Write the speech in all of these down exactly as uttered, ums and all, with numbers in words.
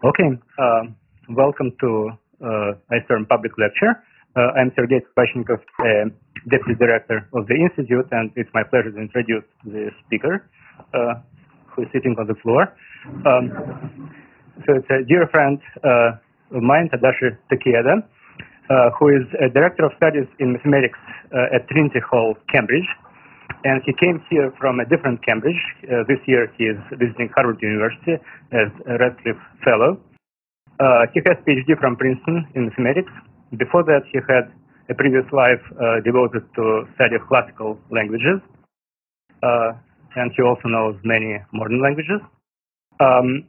Okay, uh, welcome to uh, ISTORM public lecture. Uh, I'm Sergei Spashnikov, uh, Deputy Director of the Institute, and it's my pleasure to introduce the speaker uh, who is sitting on the floor. Um, so it's a dear friend uh, of mine, Tadashi Tokieda, uh, who is a Director of Studies in Mathematics uh, at Trinity Hall, Cambridge. And he came here from a different Cambridge. Uh, this year he is visiting Harvard University as a Radcliffe Fellow. Uh, he has Ph D from Princeton in mathematics. Before that, he had a previous life uh, devoted to study of classical languages. Uh, and he also knows many modern languages. Um,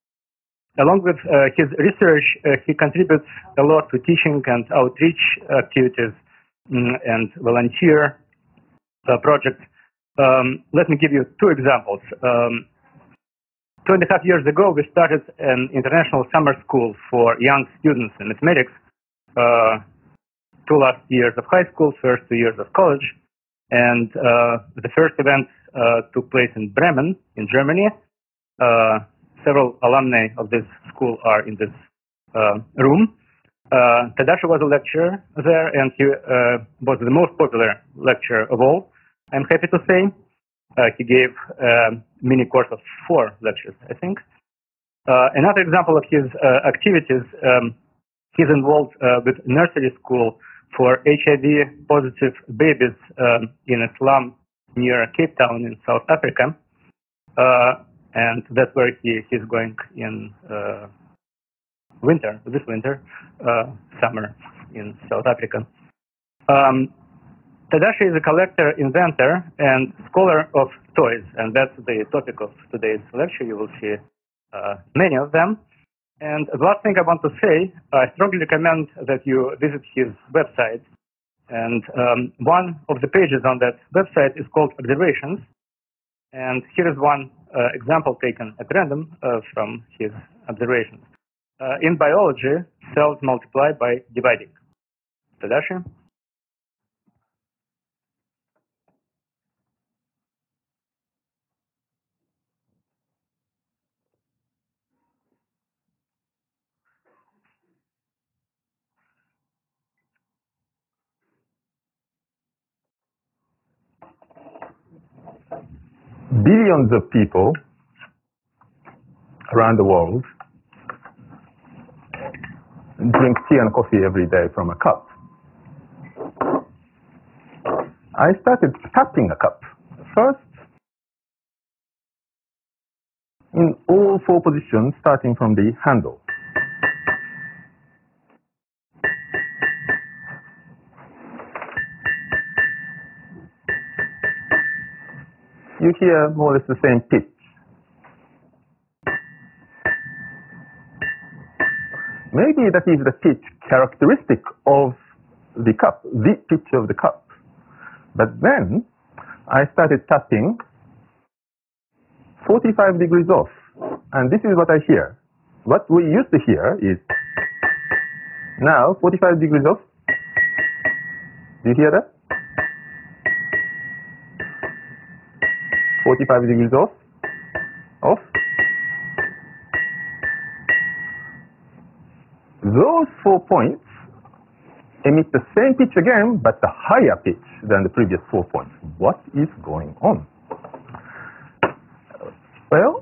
along with uh, his research, uh, he contributes a lot to teaching and outreach activities mm, and volunteer Uh, project. Um, let me give you two examples. Um, two and a half years ago, we started an international summer school for young students in mathematics. Uh, two last years of high school, first two years of college. And uh, the first event uh, took place in Bremen, in Germany. Uh, several alumni of this school are in this uh, room. Uh, Tadashi was a lecturer there, and he uh, was the most popular lecturer of all, I'm happy to say. Uh, he gave a mini course of four lectures, I think. Uh, another example of his uh, activities, um, he's involved uh, with nursery school for H I V positive babies um, in a slum near Cape Town in South Africa. Uh, and that's where he, he's going in uh, winter, this winter, uh, summer in South Africa. Um, Tadashi is a collector, inventor, and scholar of toys, and that's the topic of today's lecture. You will see uh, many of them. And the last thing I want to say, I strongly recommend that you visit his website. And um, one of the pages on that website is called Observations. And here is one uh, example taken at random uh, from his observations. Uh, in biology, cells multiply by dividing. Tadashi? Billions of people around the world drink tea and coffee every day from a cup. I started tapping a cup. First, in all four positions, starting from the handle. You hear more or less the same pitch. Maybe that is the pitch characteristic of the cup, the pitch of the cup. But then I started tapping forty-five degrees off, and this is what I hear. What we used to hear is now forty-five degrees off. Do you hear that? forty-five degrees off, off. Those four points emit the same pitch again, but the higher pitch than the previous four points. What is going on? Well,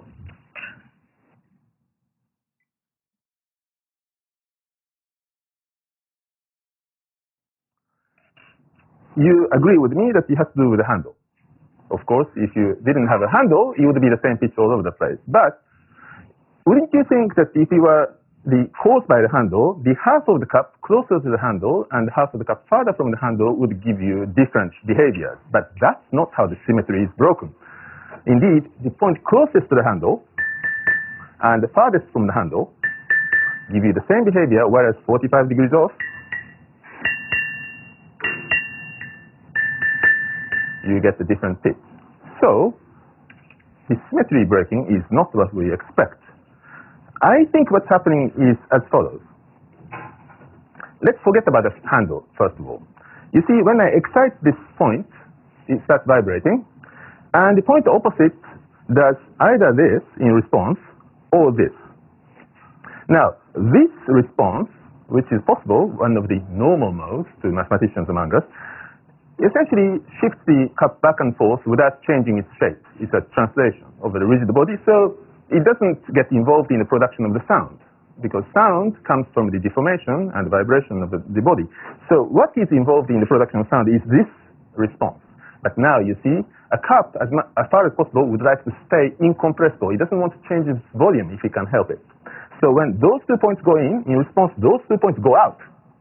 you agree with me that it has to do with the handle. Of course, if you didn't have a handle, it would be the same pitch all over the place. But wouldn't you think that if you were the caused by the handle, the half of the cup closer to the handle and half of the cup farther from the handle would give you different behaviors? But that's not how the symmetry is broken. Indeed, the point closest to the handle and the farthest from the handle give you the same behavior, whereas forty-five degrees off, you get a different pitch. So, the symmetry breaking is not what we expect. I think what's happening is as follows. Let's forget about the handle, first of all. You see, when I excite this point, it starts vibrating, and the point opposite does either this in response or this. Now, this response, which is possible, one of the normal modes to mathematicians among us, essentially shifts the cup back and forth without changing its shape. It's a translation of the rigid body, so it doesn't get involved in the production of the sound, because sound comes from the deformation and vibration of the, the body. So what is involved in the production of sound is this response. But now you see, a cup, as, as far as possible, would like to stay incompressible. It doesn't want to change its volume if it can help it. So when those two points go in, in response, those two points go out.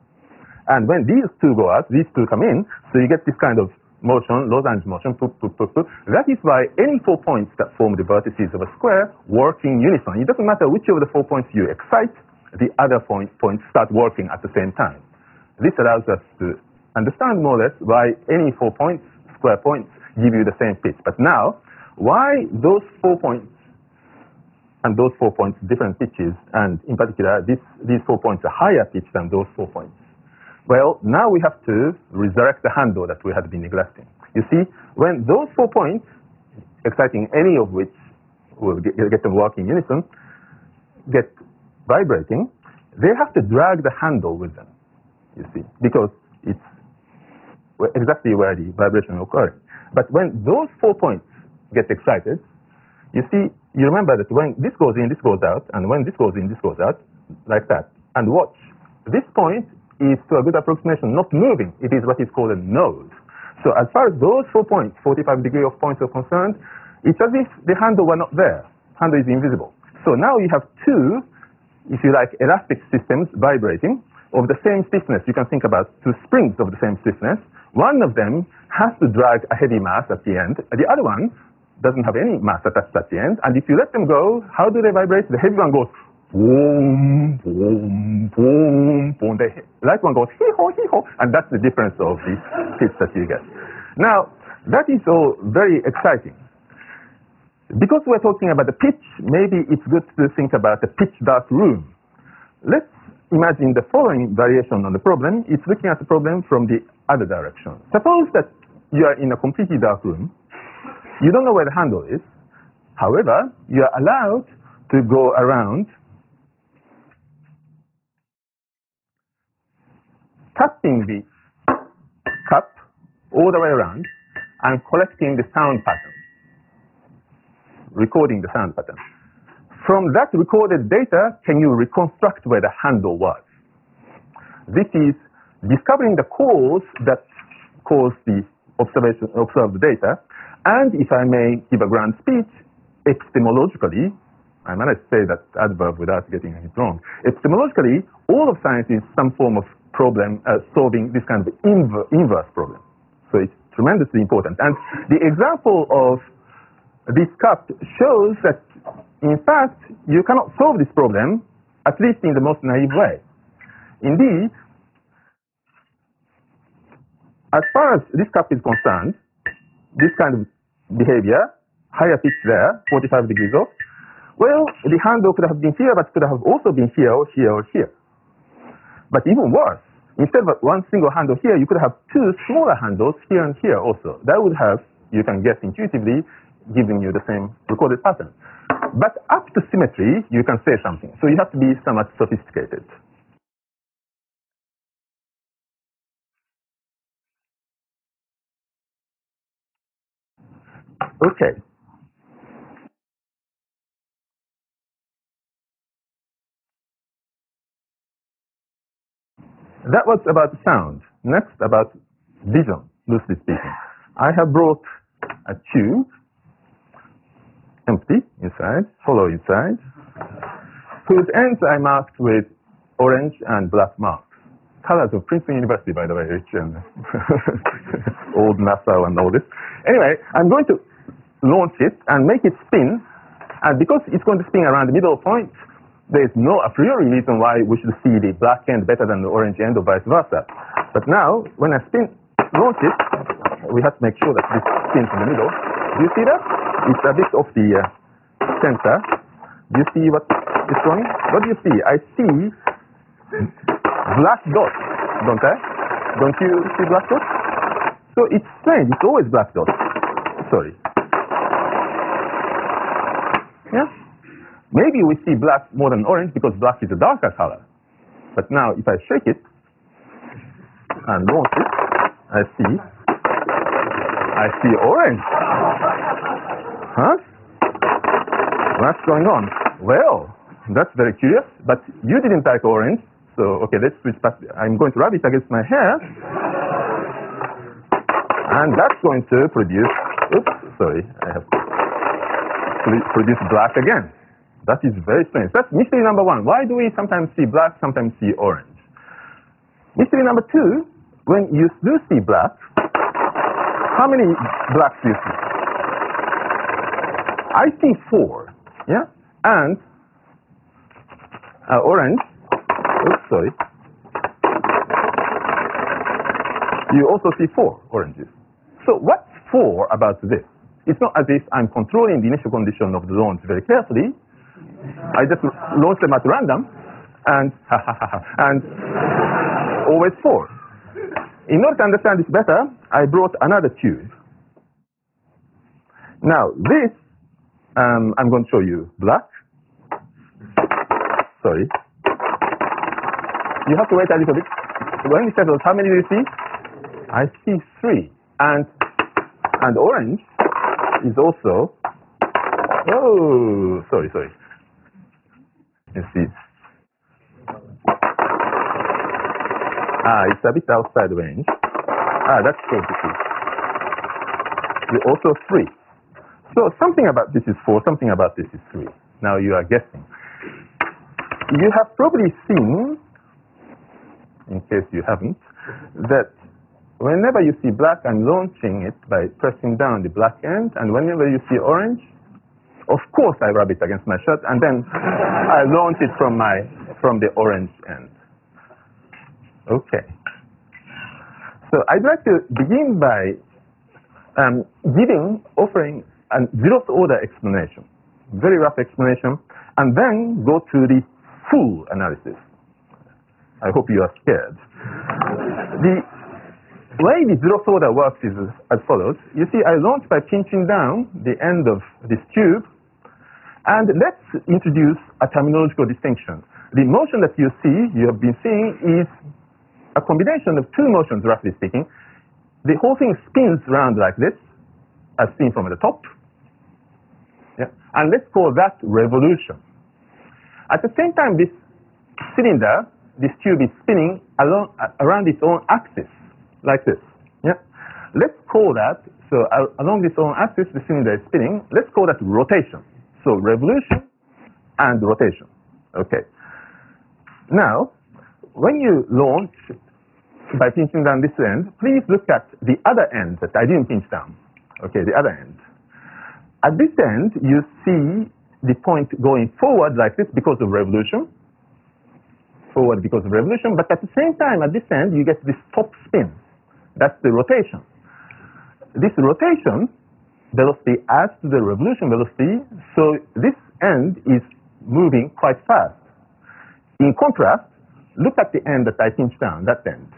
And when these two go out, these two come in, so you get this kind of motion, losange motion, poop, poop, poop, poop. That is why any four points that form the vertices of a square work in unison. It doesn't matter which of the four points you excite, the other point, points start working at the same time. This allows us to understand more or less why any four points, square points, give you the same pitch. But now, why those four points and those four points different pitches, and in particular, this, these four points are higher pitched than those four points? Well, now we have to resurrect the handle that we had been neglecting. You see, when those four points, exciting any of which will get, get them working in unison, get vibrating, they have to drag the handle with them, you see, because it's exactly where the vibration is occurring. But when those four points get excited, you see, you remember that when this goes in, this goes out, and when this goes in, this goes out, like that. And watch, this point is, to a good approximation, not moving. It is what is called a node. So as far as those four points, forty-five degree of points are concerned, it's as if the handle were not there. Handle is invisible. So now you have two, if you like, elastic systems vibrating of the same stiffness. You can think about two springs of the same stiffness. One of them has to drag a heavy mass at the end. The other one doesn't have any mass attached at the end. And if you let them go, how do they vibrate? The heavy one goes boom, boom, boom, boom. The light one goes hee-ho, hee-ho, and that's the difference of the pitch that you get. Now, that is all very exciting. Because we're talking about the pitch, maybe it's good to think about the pitch dark room. Let's imagine the following variation on the problem. It's looking at the problem from the other direction. Suppose that you are in a completely dark room. You don't know where the handle is. However, you are allowed to go around tapping the cup all the way around and collecting the sound pattern, recording the sound pattern. From that recorded data, can you reconstruct where the handle was? This is discovering the cause that caused the observation, observed data, and if I may give a grand speech, epistemologically, I managed to say that adverb without getting it wrong. Epistemologically, all of science is some form of problem, uh, solving this kind of inver inverse problem. So it's tremendously important. And the example of this cup shows that, in fact, you cannot solve this problem, at least in the most naive way. Indeed, as far as this cup is concerned, this kind of behavior, higher pitch there, forty-five degrees off, well, the handle could have been here, but could have also been here or here or here. But even worse, instead of one single handle here, you could have two smaller handles here and here also. That would have, you can guess intuitively, giving you the same recorded pattern. But up to symmetry, you can say something. So you have to be somewhat sophisticated. Okay. That was about sound. Next, about vision, loosely speaking. I have brought a tube, empty inside, hollow inside, whose ends I marked with orange and black marks. Colors of Princeton University, by the way, Rich, and old NASA and all this. Anyway, I'm going to launch it and make it spin, and because it's going to spin around the middle point, there is no a priori reason why we should see the black end better than the orange end or vice versa. But now, when I spin, launch it, we have to make sure that this spins in the middle. Do you see that? It's a bit off the uh, center. Do you see what is going? What do you see? I see black dots, don't I? Don't you see black dots? So it's strange. It's always black dots. Sorry. Yeah? Maybe we see black more than orange because black is a darker color. But now if I shake it and launch it, I see, I see orange. Huh? What's going on? Well, that's very curious, but you didn't like orange. So, okay, let's switch back. I'm going to rub it against my hair. And that's going to produce, oops, sorry, I have to produce black again. That is very strange. That's mystery number one. Why do we sometimes see black, sometimes see orange? Mystery number two, when you do see black, how many blacks do you see? I see four, yeah? And uh, orange, oops, sorry. You also see four oranges. So what's four about this? It's not as if I'm controlling the initial condition of the launch very carefully. I just launch them at random, and and always four. In order to understand this better, I brought another tube. Now this, um, I'm going to show you black. Sorry. You have to wait a little bit. When it settles, how many do you see? I see three. And and orange is also, oh, sorry, sorry. You see. Ah, it's a bit outside range. Ah, that's good to see. You also three. So something about this is four, something about this is three. Now you are guessing. You have probably seen, in case you haven't, that whenever you see black, I'm launching it by pressing down the black end, and whenever you see orange, of course I rub it against my shirt, and then I launch it from my from the orange end. Okay. So I'd like to begin by um, giving, offering a zeroth order explanation, very rough explanation, and then go to the full analysis. I hope you are scared. The way the zeroth order works is as follows. You see, I launch by pinching down the end of this tube, and let's introduce a terminological distinction. The motion that you see, you have been seeing, is a combination of two motions, roughly speaking. The whole thing spins around like this, as seen from the top. Yeah. And let's call that revolution. At the same time, this cylinder, this tube is spinning along, around its own axis, like this. Yeah. Let's call that, so uh, along this own axis, the cylinder is spinning. Let's call that rotation. So revolution and rotation. Okay. Now, when you launch by pinching down this end, please look at the other end that I didn't pinch down. Okay, the other end. At this end, you see the point going forward like this because of revolution. Forward because of revolution, but at the same time, at this end, you get this top spin. That's the rotation. This rotation velocity adds to the revolution velocity, so this end is moving quite fast. In contrast, look at the end that I pinched down, that end.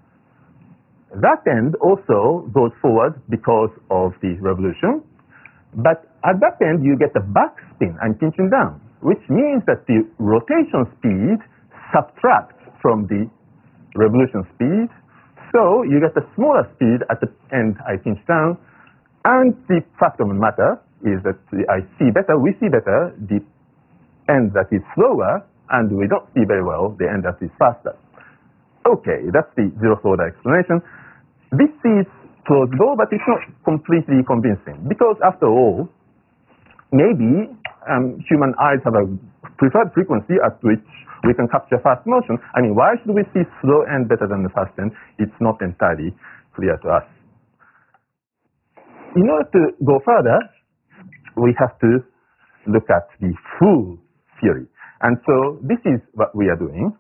That end also goes forward because of the revolution, but at that end you get a backspin, I'm pinching down, which means that the rotation speed subtracts from the revolution speed, so you get a smaller speed at the end I pinch down, and the fact of the matter is that I see better, we see better the end that is slower, and we don't see very well the end that is faster. Okay, that's the zeroth order explanation. This is plausible, but it's not completely convincing, because after all, maybe um, human eyes have a preferred frequency at which we can capture fast motion. I mean, why should we see slow end better than the fast end? It's not entirely clear to us. In order to go further, we have to look at the full theory. And so this is what we are doing.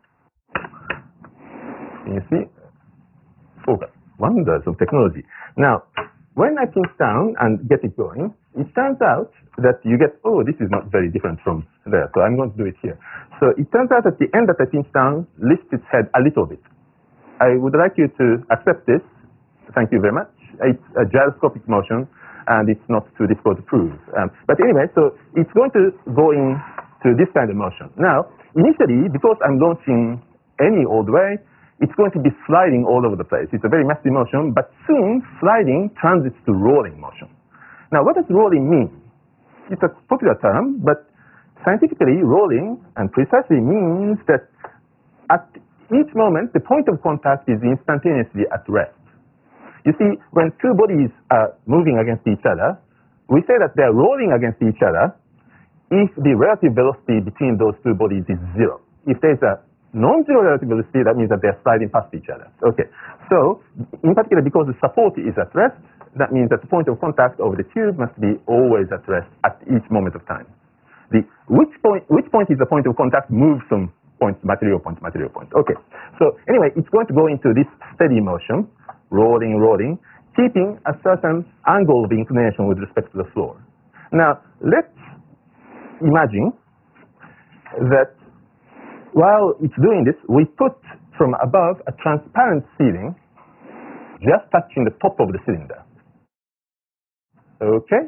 You see, focus, wonders of technology. Now, when I pinch down and get it going, it turns out that you get, oh, this is not very different from there, so I'm going to do it here. So it turns out that the end that I pinch down lifts its head a little bit. I would like you to accept this. Thank you very much. It's a gyroscopic motion, and it's not too difficult to prove. Um, but anyway, so it's going to go in to this kind of motion. Now, initially, because I'm launching any old way, it's going to be sliding all over the place. It's a very messy motion, but soon sliding transits to rolling motion. Now, what does rolling mean? It's a popular term, but scientifically, rolling and precisely means that at each moment, the point of contact is instantaneously at rest. You see, when two bodies are moving against each other, we say that they're rolling against each other if the relative velocity between those two bodies is zero. If there's a non-zero relative velocity, that means that they're sliding past each other. Okay, so in particular, because the support is at rest, that means that the point of contact over the tube must be always at rest at each moment of time. The which point, which point is the point of contact moves from point to material point to material point. Okay, so anyway, it's going to go into this steady motion, rolling, rolling, keeping a certain angle of inclination with respect to the floor. Now, let's imagine that while it's doing this, we put from above a transparent ceiling just touching the top of the cylinder. Okay?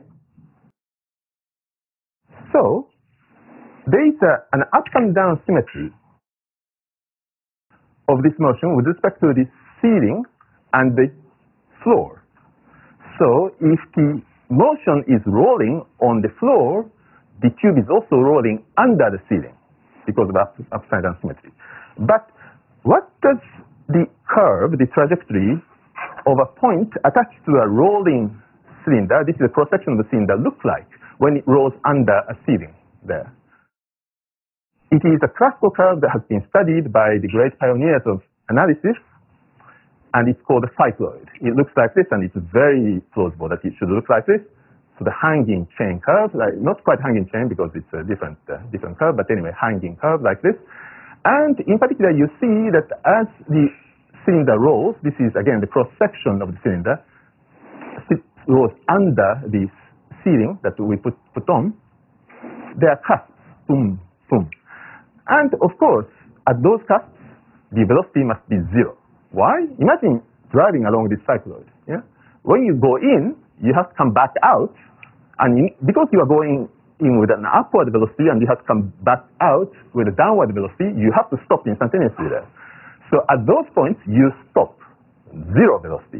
So, there is a, an up and down symmetry of this motion with respect to the ceiling and the floor. So, if the motion is rolling on the floor, the tube is also rolling under the ceiling because of up, upside down symmetry. But what does the curve, the trajectory of a point attached to a rolling cylinder, this is a cross-section of the cylinder, look like when it rolls under a ceiling there? It is a classical curve that has been studied by the great pioneers of analysis, and it's called a cycloid. It looks like this, and it's very plausible that it should look like this. So the hanging chain curve, like not quite hanging chain because it's a different, uh, different curve, but anyway, hanging curve like this. And in particular, you see that as the cylinder rolls, this is again the cross-section of the cylinder, it rolls under this ceiling that we put, put on, there are cusps, boom, boom. And of course, at those cusps, the velocity must be zero. Why? Imagine driving along this cycloid. Yeah? When you go in, you have to come back out, and in, because you are going in with an upward velocity and you have to come back out with a downward velocity, you have to stop instantaneously there. So at those points, you stop, zero velocity.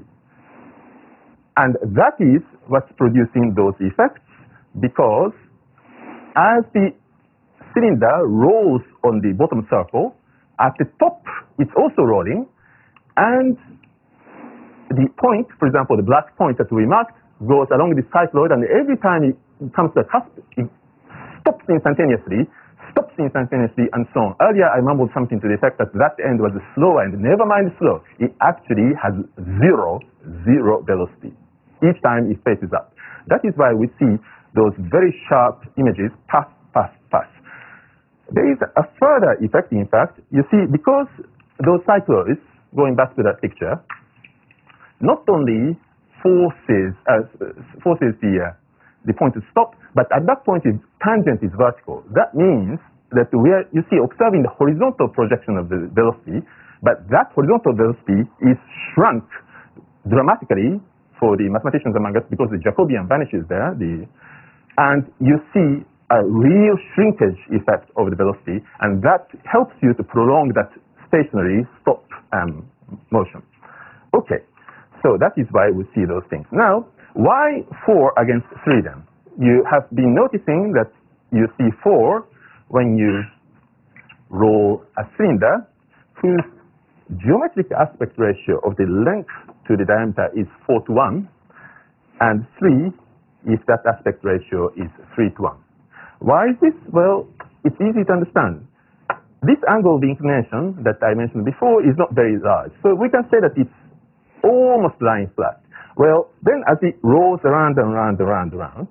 And that is what's producing those effects, because as the cylinder rolls on the bottom circle, at the top, it's also rolling, and the point, for example, the black point that we marked, goes along the cycloid, and every time it comes to a cusp, it stops instantaneously, stops instantaneously, and so on. Earlier, I mumbled something to the effect that that end was a slow end. Never mind slow. It actually has zero, zero velocity each time it faces up. That is why we see those very sharp images, pass, pass, pass. There is a further effect, in fact. You see, because those cycloids, going back to that picture, not only forces, uh, forces the, uh, the point to stop, but at that point, the tangent is vertical. That means that we are, you see, observing the horizontal projection of the velocity, but that horizontal velocity is shrunk dramatically for the mathematicians among us because the Jacobian vanishes there, the, and you see a real shrinkage effect of the velocity, and that helps you to prolong that stationary stop um, motion. Okay, so that is why we see those things. Now, why four against three then? You have been noticing that you see four when you roll a cylinder whose geometric aspect ratio of the length to the diameter is four to one, and three if that aspect ratio is three to one. Why is this? Well, it's easy to understand. This angle of inclination that I mentioned before is not very large, so we can say that it's almost lying flat. Well, then as it rolls around and around and around and around,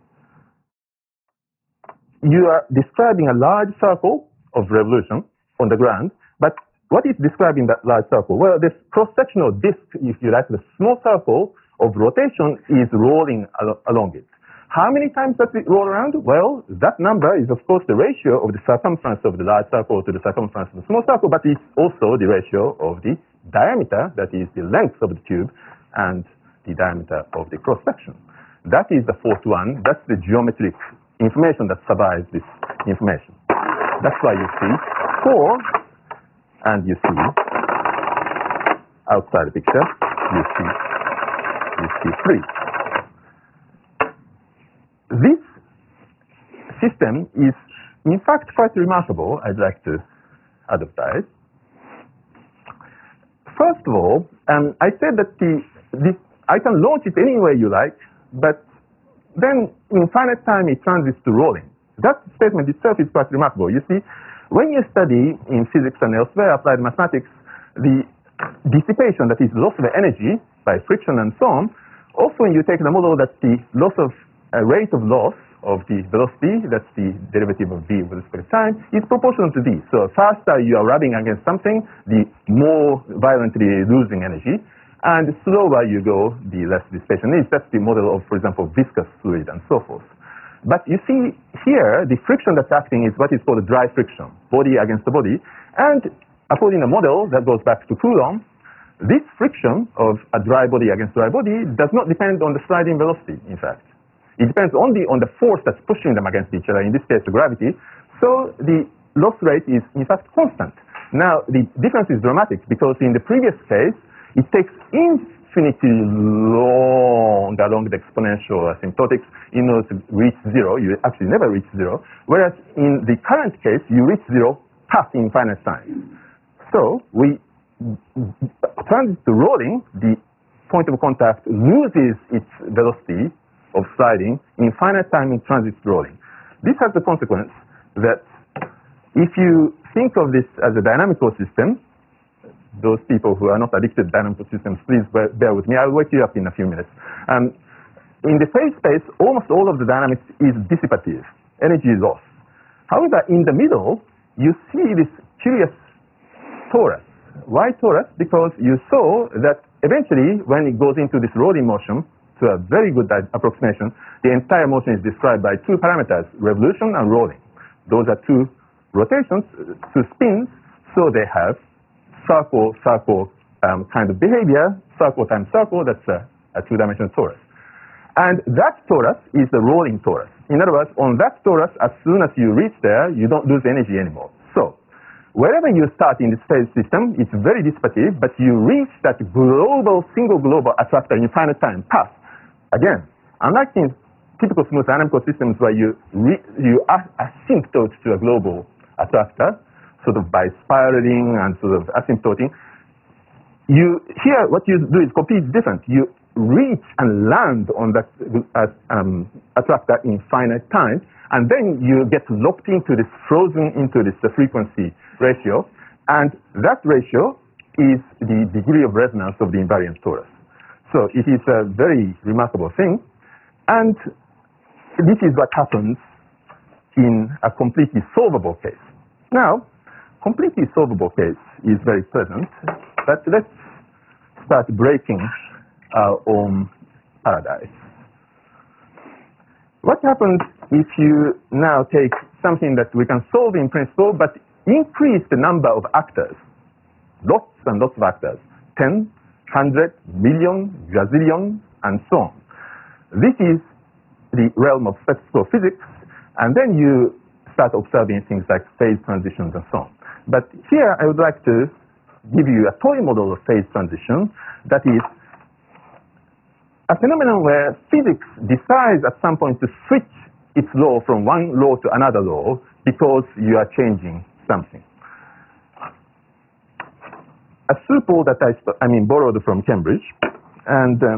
you are describing a large circle of revolution on the ground, but what is describing that large circle? Well, this cross-sectional disk, if you like, the small circle of rotation is rolling al along it. How many times does it roll around? Well, that number is, of course, the ratio of the circumference of the large circle to the circumference of the small circle, but it's also the ratio of the diameter, that is the length of the tube, and the diameter of the cross-section. That is the four to one. That's the geometric information that survives this information. That's why you see four, and you see outside the picture, you see, you see three. This system is, in fact, quite remarkable. I'd like to advertise. First of all, um, I said that the, this, I can launch it any way you like, but then in finite time it transits to rolling. That statement itself is quite remarkable. You see, when you study in physics and elsewhere applied mathematics, the dissipation, that is loss of energy by friction and so on, often you take the model that the loss of uh, rate of loss of the velocity, that's the derivative of v with respect to time, is proportional to v. So faster you are rubbing against something, the more violently losing energy, and slower you go, the less dissipation is. That's the model of, for example, viscous fluid and so forth. But you see here, the friction that's acting is what is called dry friction, body against the body. And according to the model that goes back to Coulomb, this friction of a dry body against dry body does not depend on the sliding velocity, in fact. It depends only on the force that's pushing them against each other, in this case, the gravity. So the loss rate is, in fact, constant. Now, the difference is dramatic, because in the previous case, it takes infinitely long along the exponential asymptotics in order to reach zero. You actually never reach zero. Whereas in the current case, you reach zero past infinite time. So we transit to rolling, the point of contact loses its velocity of sliding. In finite time, it transits to rolling. This has the consequence that if you think of this as a dynamical system, those people who are not addicted to dynamical systems, please bear, bear with me. I'll wake you up in a few minutes. Um, in the phase space, almost all of the dynamics is dissipative. Energy is lost. However, in the middle, you see this curious torus. Why torus? Because you saw that eventually, when it goes into this rolling motion, to a very good approximation, the entire motion is described by two parameters, revolution and rolling. Those are two rotations, two spins, so they have circle, circle um, kind of behavior, circle times circle, that's a, a two-dimensional torus. And that torus is the rolling torus. In other words, on that torus, as soon as you reach there, you don't lose energy anymore. So, wherever you start in this phase system, it's very dissipative, but you reach that global, single global attractor in finite time, past. Again, unlike in typical smooth dynamical systems where you, re you asymptote to a global attractor, sort of by spiraling and sort of asymptoting, you, here what you do is completely different. You reach and land on that uh, um, attractor in finite time, and then you get locked into this, frozen into this uh, frequency ratio, and that ratio is the degree of resonance of the invariant torus. So it is a very remarkable thing, and this is what happens in a completely solvable case. Now, completely solvable case is very pleasant, but let's start breaking our own paradise. What happens if you now take something that we can solve in principle, but increase the number of actors, lots and lots of actors, ten, hundred, million, gazillion, and so on. This is the realm of statistical physics, and then you start observing things like phase transitions and so on. But here I would like to give you a toy model of phase transition that is a phenomenon where physics decides at some point to switch its law from one law to another law because you are changing something. A supple that I, I mean, borrowed from Cambridge, and um,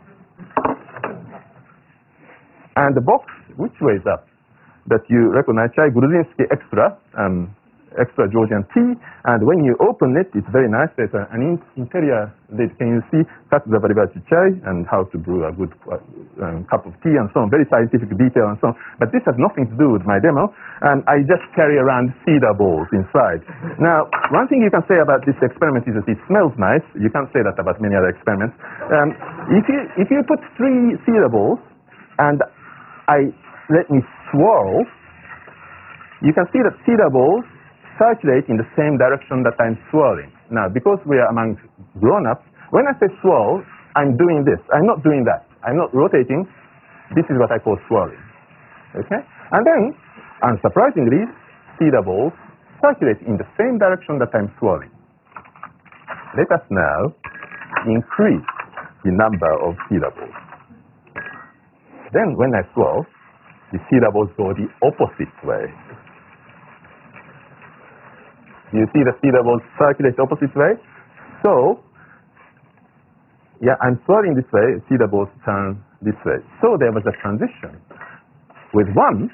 and the box, which way is up, that you recognize, Chai Gruzinski Extra, um, Extra Georgian tea, and when you open it, it's very nice. There's a, an in interior that can you see Katsuza Varibachi chai and how to brew a good uh, um, cup of tea and so on, very scientific detail and so on. But this has nothing to do with my demo, and I just carry around cedar balls inside. Now, one thing you can say about this experiment is that it smells nice. You can't say that about many other experiments. Um, if you if you put three cedar balls and I let me swirl, you can see that cedar balls circulate in the same direction that I'm swirling. Now, because we are among grown-ups, when I say swirl, I'm doing this. I'm not doing that. I'm not rotating. This is what I call swirling. Okay? And then, unsurprisingly, theta balls circulate in the same direction that I'm swirling. Let us now increase the number of theta balls. Then, when I swirl, the theta balls go the opposite way. Do you see the theta balls circulate the opposite way? So, yeah, I'm swirling this way, theta balls turn this way. So there was a transition. With one,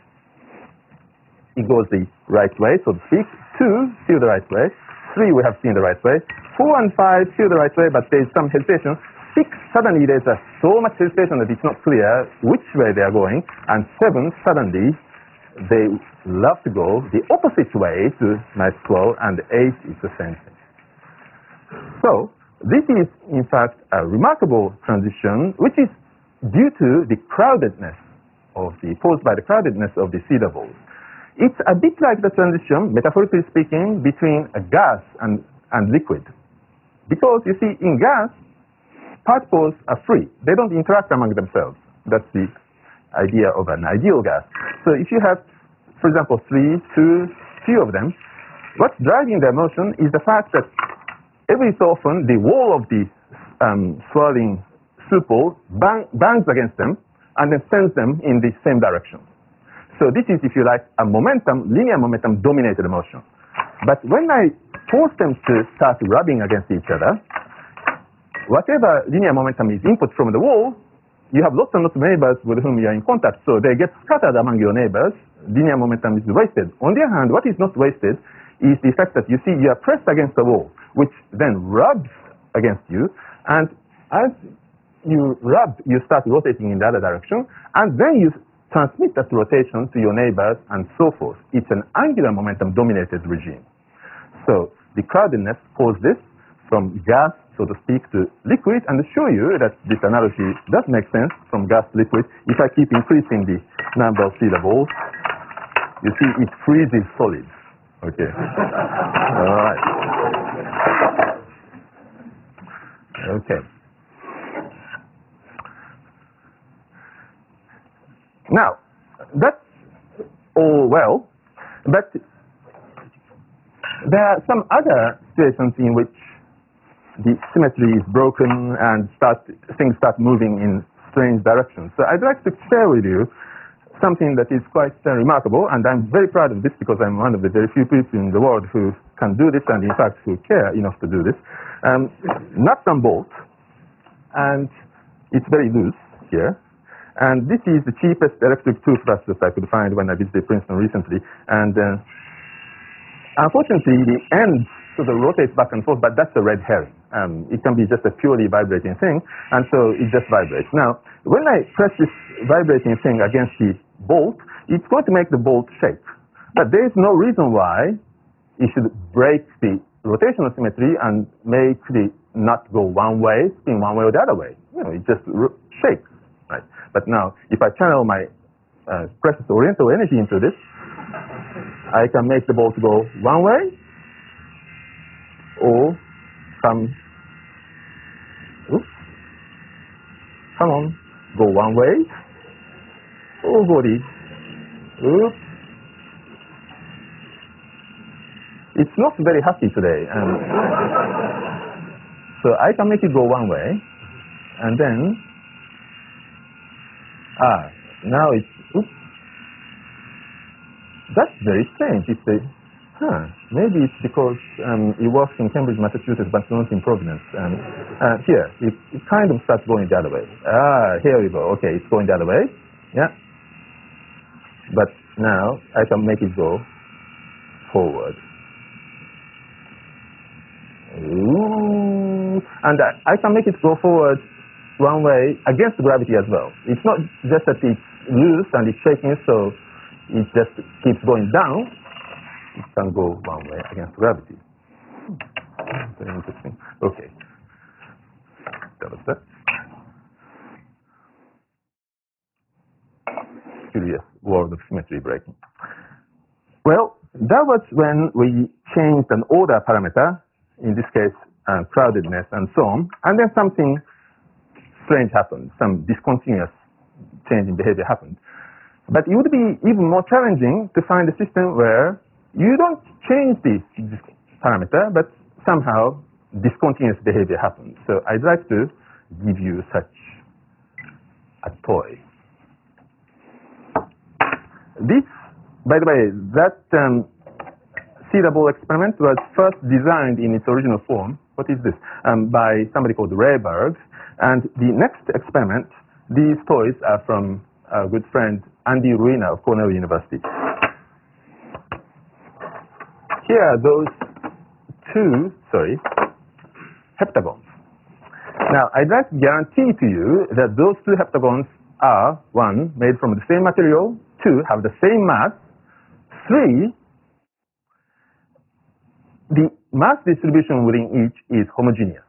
it goes the right way, so to speak. Two, still the right way. Three, we have seen the right way. Four and five, still the right way, but there's some hesitation. Six, suddenly there's a, so much hesitation that it's not clear which way they are going. And seven, suddenly they love to go the opposite way to my swirl, and eight is the same thing. So this is, in fact, a remarkable transition, which is due to the crowdedness of the, caused by the crowdedness of the theta balls. It's a bit like the transition, metaphorically speaking, between a gas and, and liquid. Because, you see, in gas, particles are free. They don't interact among themselves. That's the idea of an ideal gas. So if you have, for example, three, two, few of them, what's driving their motion is the fact that every so often the wall of the um, swirling soup ball bang, bangs against them and then sends them in the same direction. So this is, if you like, a momentum, linear momentum dominated motion. But when I force them to start rubbing against each other, whatever linear momentum is input from the wall, you have lots and lots of neighbors with whom you are in contact, so they get scattered among your neighbors. Linear momentum is wasted. On the other hand, what is not wasted is the fact that you see you are pressed against the wall, which then rubs against you, and as you rub, you start rotating in the other direction, and then you transmit that rotation to your neighbors and so forth. It's an angular momentum dominated regime. So the crowdedness caused this from gas, so to speak, to liquid, and to show you that this analogy does make sense from gas to liquid. If I keep increasing the number of theta balls, you see it freezes solids. Okay. All right. Okay. Now, that's all well, but there are some other situations in which the symmetry is broken and start, things start moving in strange directions. So I'd like to share with you something that is quite uh, remarkable, and I'm very proud of this because I'm one of the very few people in the world who can do this, and in fact who care enough to do this. Um, nuts and bolts, and it's very loose here. And this is the cheapest electric toothbrush that I could find when I visited Princeton recently. And uh, unfortunately, the end sort of rotates back and forth, but that's a red herring. Um, it can be just a purely vibrating thing, and so it just vibrates. Now, when I press this vibrating thing against the bolt, it's going to make the bolt shake. But there is no reason why it should break the rotational symmetry and make the nut go one way, spin one way or the other way. You know, it just shakes. Right. But now, if I channel my uh, precious oriental energy into this, I can make the bolt go one way, or come, oops, come on, go one way, or go the, oops. It's not very happy today. Um, so I can make it go one way, and then Ah, now it's, oops. That's very strange. It's a, huh, maybe it's because um, it works in Cambridge, Massachusetts, but not in Providence. Um, uh, here, it, it kind of starts going the other way. Ah, here we go. Okay, it's going the other way. Yeah. But now I can make it go forward. Ooh. And I, I can make it go forward one way against gravity as well. It's not just that it's loose and it's shaking, so it just keeps going down. It can go one way against gravity. Very interesting. Okay. That was that. Curious world of symmetry breaking. Well, that was when we changed an order parameter, in this case, uh, crowdedness and so on, and then something strange happened. Some discontinuous change in behavior happened. But it would be even more challenging to find a system where you don't change this, this parameter, but somehow discontinuous behavior happens. So I'd like to give you such a toy. This, by the way, that um, seedable experiment was first designed in its original form. What is this? Um, by somebody called Rayberg. And the next experiment, these toys are from our good friend Andy Ruina of Cornell University. Here are those two, sorry, heptagons. Now, I'd like to guarantee to you that those two heptagons are, one, made from the same material, two, have the same mass, three, the mass distribution within each is homogeneous.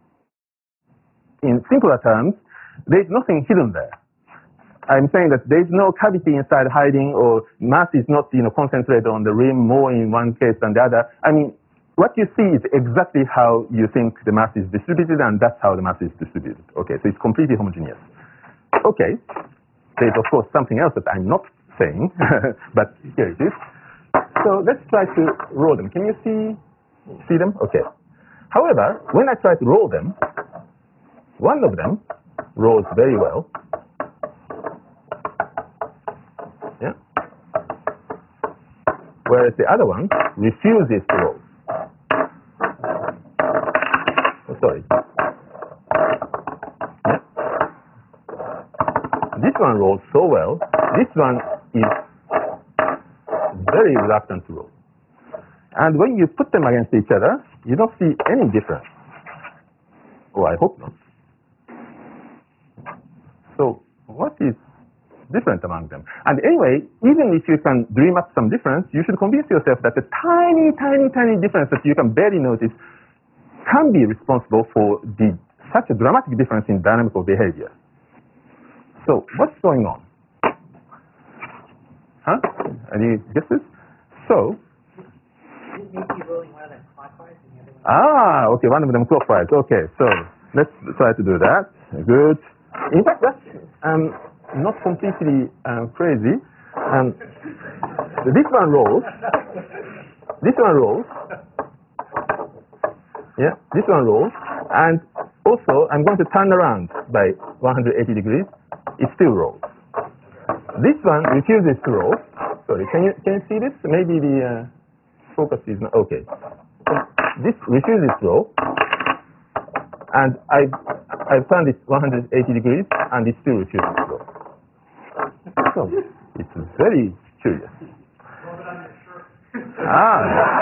In simpler terms, there's nothing hidden there. I'm saying that there's no cavity inside hiding, or mass is not, you know, concentrated on the rim more in one case than the other. I mean, what you see is exactly how you think the mass is distributed, and that's how the mass is distributed. Okay, so it's completely homogeneous. Okay, there's of course something else that I'm not saying, but here it is. So let's try to roll them. Can you see see them? Okay. However, when I try to roll them, one of them rolls very well. Yeah. Whereas the other one refuses to roll. Oh, sorry. Yeah. This one rolls so well. This one is very reluctant to roll. And when you put them against each other, you don't see any difference. Oh, I hope not. So what is different among them? And anyway, even if you can dream up some difference, you should convince yourself that the tiny, tiny, tiny difference that you can barely notice can be responsible for the such a dramatic difference in dynamical behavior. So what's going on? Huh? Any guesses? So, ah, okay, one of them clockwise. Okay, so let's try to do that. Good. In fact, that's um, not completely um, crazy. Um, this one rolls. This one rolls. Yeah, this one rolls. And also, I'm going to turn around by one hundred eighty degrees. It still rolls. This one refuses to roll. Sorry, can you can you see this? Maybe the uh, focus is not okay. So this refuses to roll, and I I've turned it one hundred eighty degrees, and it still refuses to roll. So it's very curious. Ah,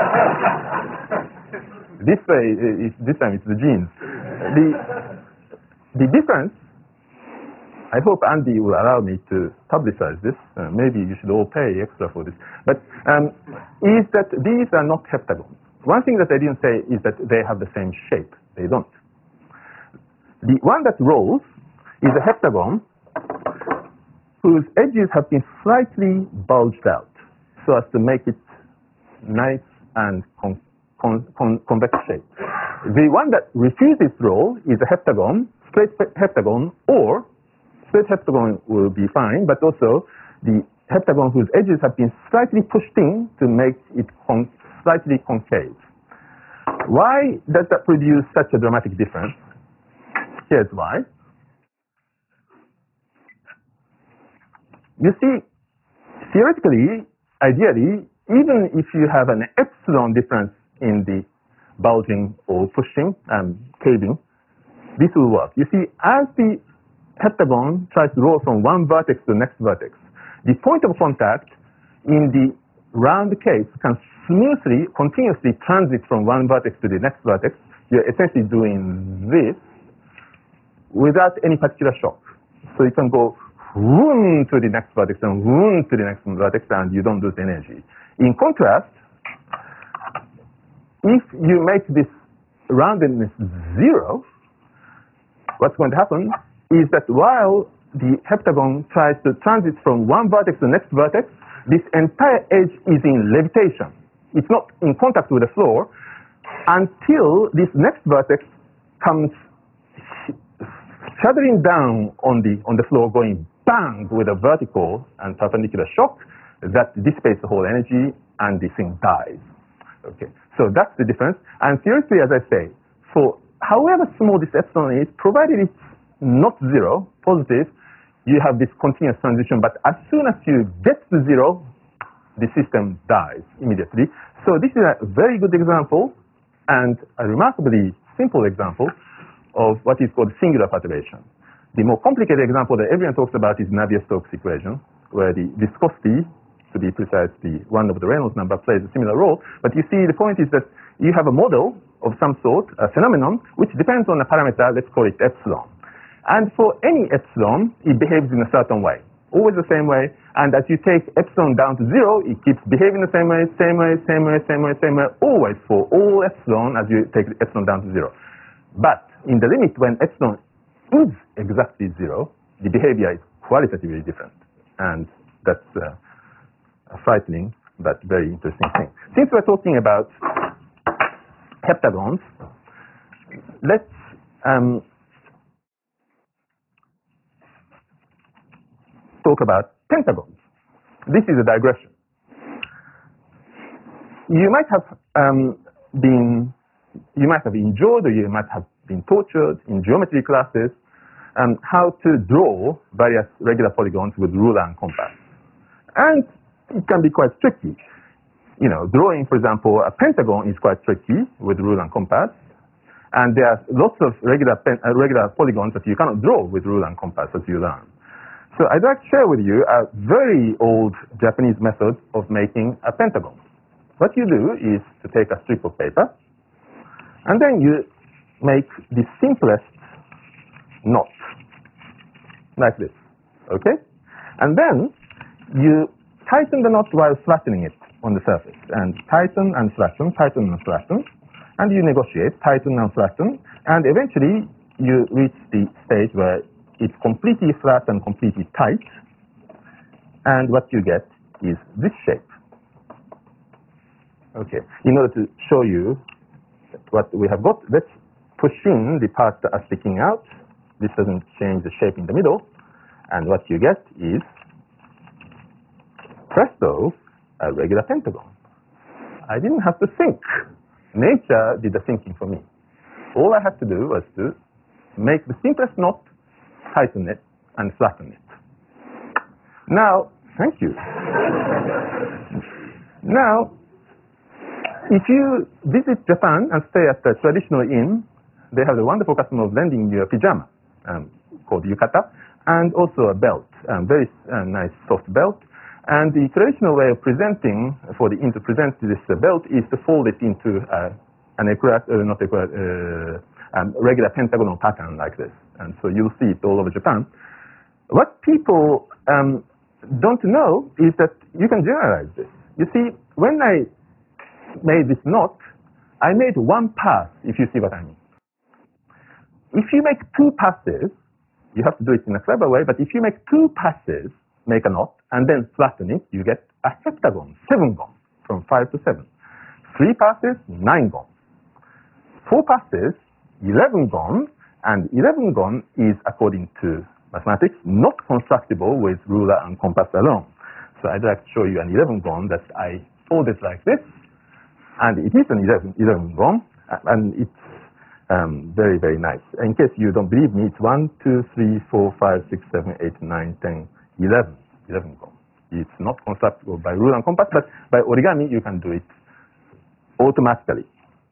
this way, it's, this time it's the genes. The the difference. I hope Andy will allow me to publicize this. Uh, maybe you should all pay extra for this. But um, is that these are not heptagons. One thing that I didn't say is that they have the same shape. They don't. The one that rolls is a heptagon whose edges have been slightly bulged out so as to make it nice and con con con convex shape. The one that refuses to roll is a heptagon, straight heptagon, or straight heptagon will be fine, but also the heptagon whose edges have been slightly pushed in to make it con slightly concave. Why does that produce such a dramatic difference? Here's why. You see, theoretically, ideally, even if you have an epsilon difference in the bulging or pushing, um, caving, this will work. You see, as the heptagon tries to roll from one vertex to the next vertex, the point of contact in the round case can smoothly, continuously transit from one vertex to the next vertex. You're essentially doing this without any particular shock. So you can go whoom to the next vertex and whoom to the next vertex, and you don't lose energy. In contrast, if you make this roundedness zero, what's going to happen is that while the heptagon tries to transit from one vertex to the next vertex, this entire edge is in levitation. It's not in contact with the floor until this next vertex comes shuddering down on the on the floor, going bang with a vertical and perpendicular shock that dissipates the whole energy and the thing dies. Okay, so that's the difference. And theoretically, as I say, for however small this epsilon is, provided it's not zero, positive, you have this continuous transition. But as soon as you get to zero, the system dies immediately. So this is a very good example and a remarkably simple example of what is called singular perturbation. The more complicated example that everyone talks about is Navier-Stokes equation, where the viscosity, to be precise, the one over the Reynolds number, plays a similar role. But you see, the point is that you have a model of some sort, a phenomenon, which depends on a parameter, let's call it epsilon. And for any epsilon, it behaves in a certain way, always the same way. And as you take epsilon down to zero, it keeps behaving the same way, same way, same way, same way, same way, always for all epsilon as you take epsilon down to zero. But in the limit, when epsilon is exactly zero, the behavior is qualitatively different. And that's uh, a frightening but very interesting thing. Since we're talking about heptagons, let's um, talk about pentagons. This is a digression. You might have um, been, you might have enjoyed, or you might have been tortured in geometry classes um, how to draw various regular polygons with ruler and compass. And it can be quite tricky. You know, drawing, for example, a pentagon is quite tricky with ruler and compass. And there are lots of regular, pen, uh, regular polygons that you cannot draw with ruler and compass as you learn. So I'd like to share with you a very old Japanese method of making a pentagon. What you do is to take a strip of paper, and then you make the simplest knot, like this, okay? And then you tighten the knot while flattening it on the surface, and tighten and flatten, tighten and flatten, and you negotiate, tighten and flatten, and eventually you reach the stage where it's completely flat and completely tight, and what you get is this shape. Okay, in order to show you what we have got, let's push in the parts that are sticking out. This doesn't change the shape in the middle, and what you get is, presto, a regular pentagon. I didn't have to think. Nature did the thinking for me. All I had to do was to make the simplest knot, tighten it, and flatten it. Now, thank you. Now, if you visit Japan and stay at the traditional inn, they have the wonderful custom of lending you a pajama um, called yukata, and also a belt, um, very uh, nice soft belt. And the traditional way of presenting, for the inn to present this uh, belt, is to fold it into uh, an equilat, uh, not equilat, uh, um, regular pentagonal pattern like this. And so you'll see it all over Japan. What people um, don't know is that you can generalize this. You see, when I made this knot, I made one pass, if you see what I mean. If you make two passes, you have to do it in a clever way, but if you make two passes, make a knot, and then flatten it, you get a heptagon, seven gon, from five to seven. Three passes, nine gon. Four passes, eleven gon, and eleven gon is, according to mathematics, not constructible with ruler and compass alone. So I'd like to show you an eleven gon that I folded like this, and it is an eleven, eleven gon, and it's um, very, very nice. In case you don't believe me, it's one, two, three, four, five, six, seven, eight, nine, ten, eleven, eleven gon. It's not constructible by ruler and compass, but by origami you can do it automatically.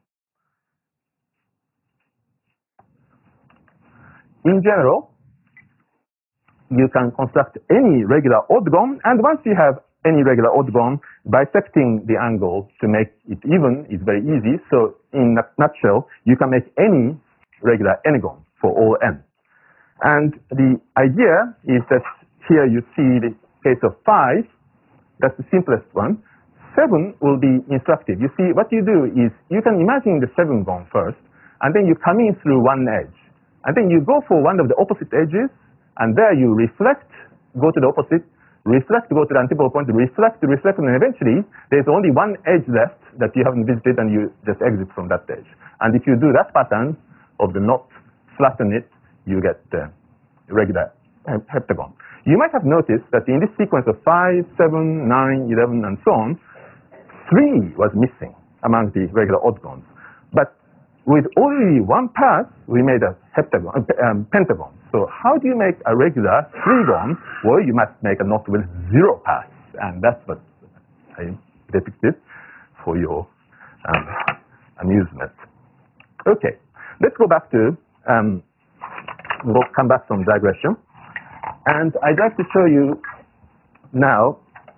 In general, you can construct any regular odd gon, and once you have any regular odd gon, bisecting the angle to make it even is very easy. So in a nutshell, you can make any regular n-gon for all n. And the idea is that here you see the case of five, that's the simplest one. Seven will be instructive. You see, what you do is you can imagine the seven gon first, and then you come in through one edge. And then you go for one of the opposite edges, and there you reflect, go to the opposite, reflect, go to the antipode point, reflect, reflect, and eventually there's only one edge left that you haven't visited, and you just exit from that edge. And if you do that pattern of the knot, flatten it, you get the regular heptagon. you might have noticed that in this sequence of five, seven, nine, eleven, and so on, three was missing among the regular oddgons. But with only one pass, we made a heptagon, um, pentagon. So how do you make a regular three-gon? Well, you must make a knot with zero pass, and that's what I depicted for your um, amusement. Okay, let's go back to, um, we'll come back from digression. And I'd like to show you now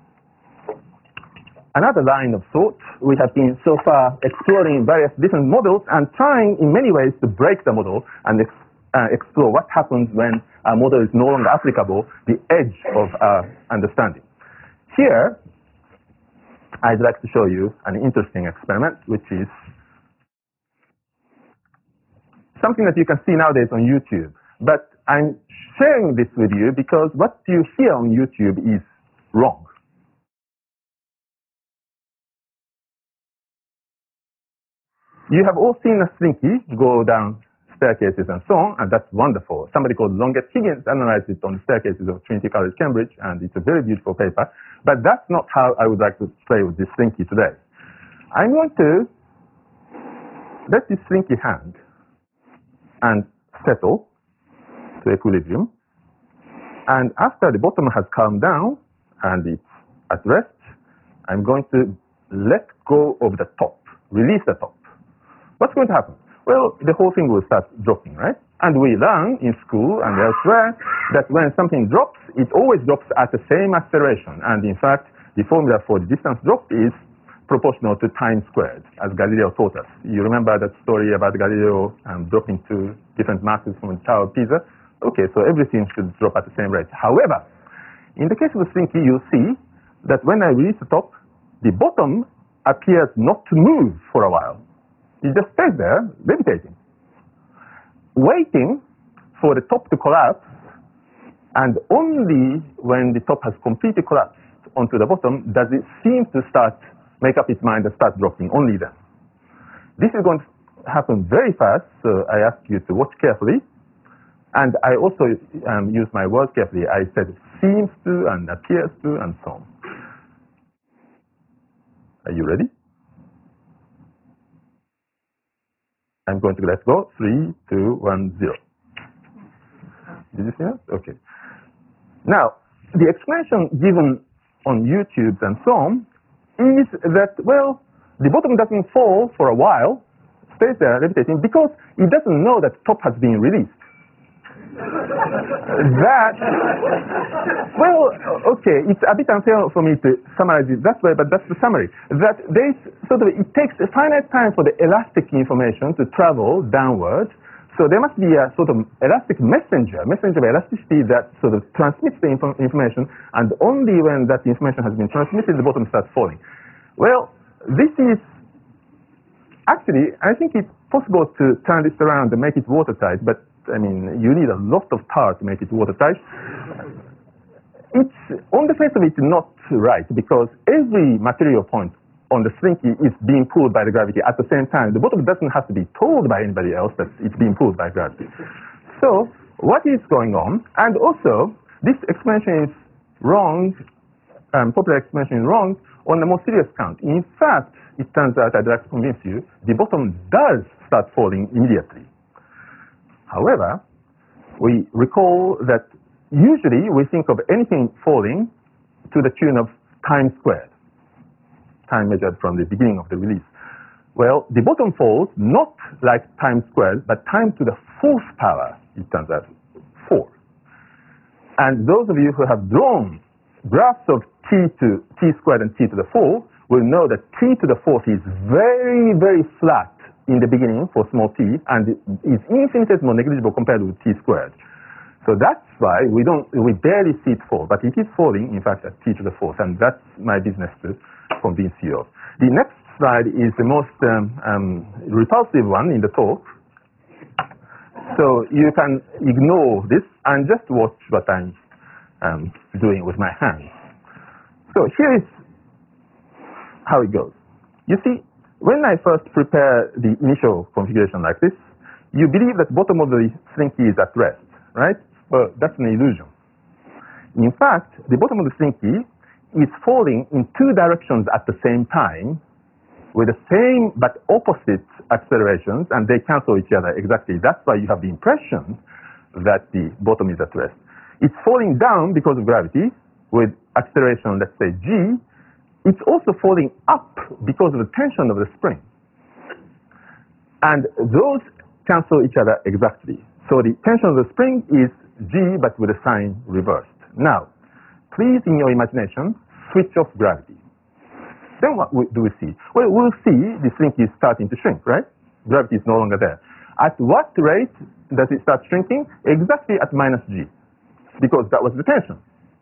another line of thought. We have been so far exploring various different models and trying in many ways to break the model and ex uh, explore what happens when a model is no longer applicable, the edge of our understanding. Here, I'd like to show you an interesting experiment, which is something that you can see nowadays on YouTube. But I'm sharing this with you because what you hear on YouTube is wrong. You have all seen a slinky go down staircases and so on, and that's wonderful. Somebody called Longet-Higgins analyzed it on the staircases of Trinity College, Cambridge, and it's a very beautiful paper. But that's not how I would like to play with this slinky today. I'm going to let this slinky hang and settle to equilibrium. And after the bottom has calmed down and it's at rest, I'm going to let go of the top, release the top. What's going to happen? Well, the whole thing will start dropping, right? And we learn in school and elsewhere that when something drops, it always drops at the same acceleration. And in fact, the formula for the distance drop is proportional to time squared, as Galileo taught us. You remember that story about Galileo um, dropping two different masses from the Tower of Pisa? Okay, so everything should drop at the same rate. However, in the case of the slinky, you'll see that when I release the top, the bottom appears not to move for a while. It just stays there, levitating, waiting for the top to collapse, and only when the top has completely collapsed onto the bottom does it seem to start, make up its mind and start dropping, only then. This is going to happen very fast, so I ask you to watch carefully. And I also um, use my words carefully. I said seems to and appears to and so on. Are you ready? I'm going to let go. Three, two, one, zero. Did you see that? Okay. Now, the explanation given on YouTube and so on is that, well, the bottom doesn't fall for a while, stays there levitating, because it doesn't know that top has been released. That, well, okay, it's a bit unfair for me to summarize it that way, but that's the summary. That there is sort of, it takes a finite time for the elastic information to travel downwards. So there must be a sort of elastic messenger, messenger of elasticity that sort of transmits the inf information, and only when that information has been transmitted, the bottom starts falling. Well, this is actually, I think it's possible to turn this around and make it watertight, but I mean, you need a lot of tar to make it watertight. It's, on the face of it, not right, because every material point on the slinky is being pulled by the gravity at the same time. The bottom doesn't have to be told by anybody else that it's being pulled by gravity. So, what is going on? And also, this explanation is wrong, um, popular explanation is wrong on the more serious count. In fact, it turns out, I'd like to convince you, the bottom does start falling immediately. However, we recall that usually we think of anything falling to the tune of time squared, time measured from the beginning of the release. Well, the bottom falls not like time squared, but time to the fourth power, it turns out, four. And those of you who have drawn graphs of t to t squared and t to the four will know that t to the fourth is very, very flat in the beginning for small t, and is infinitesimally negligible compared with t squared. So that's why we don't, we barely see it fall, but it is falling, in fact, at t to the fourth, and that's my business to convince you of. The next slide is the most um, um, repulsive one in the talk. So you can ignore this and just watch what I'm um, doing with my hands. So here is how it goes. You see, when I first prepare the initial configuration like this, you believe that the bottom of the slinky is at rest, right? Well, that's an illusion. In fact, the bottom of the slinky is falling in two directions at the same time with the same but opposite accelerations, and they cancel each other exactly. That's why you have the impression that the bottom is at rest. It's falling down because of gravity with acceleration, let's say g. It's also falling up because of the tension of the spring. And those cancel each other exactly. So the tension of the spring is g, but with a sign reversed. Now, please, in your imagination, switch off gravity. Then what do we see? Well, we'll see the slinky is starting to shrink, right? Gravity is no longer there. At what rate does it start shrinking? Exactly at minus g, because that was the tension.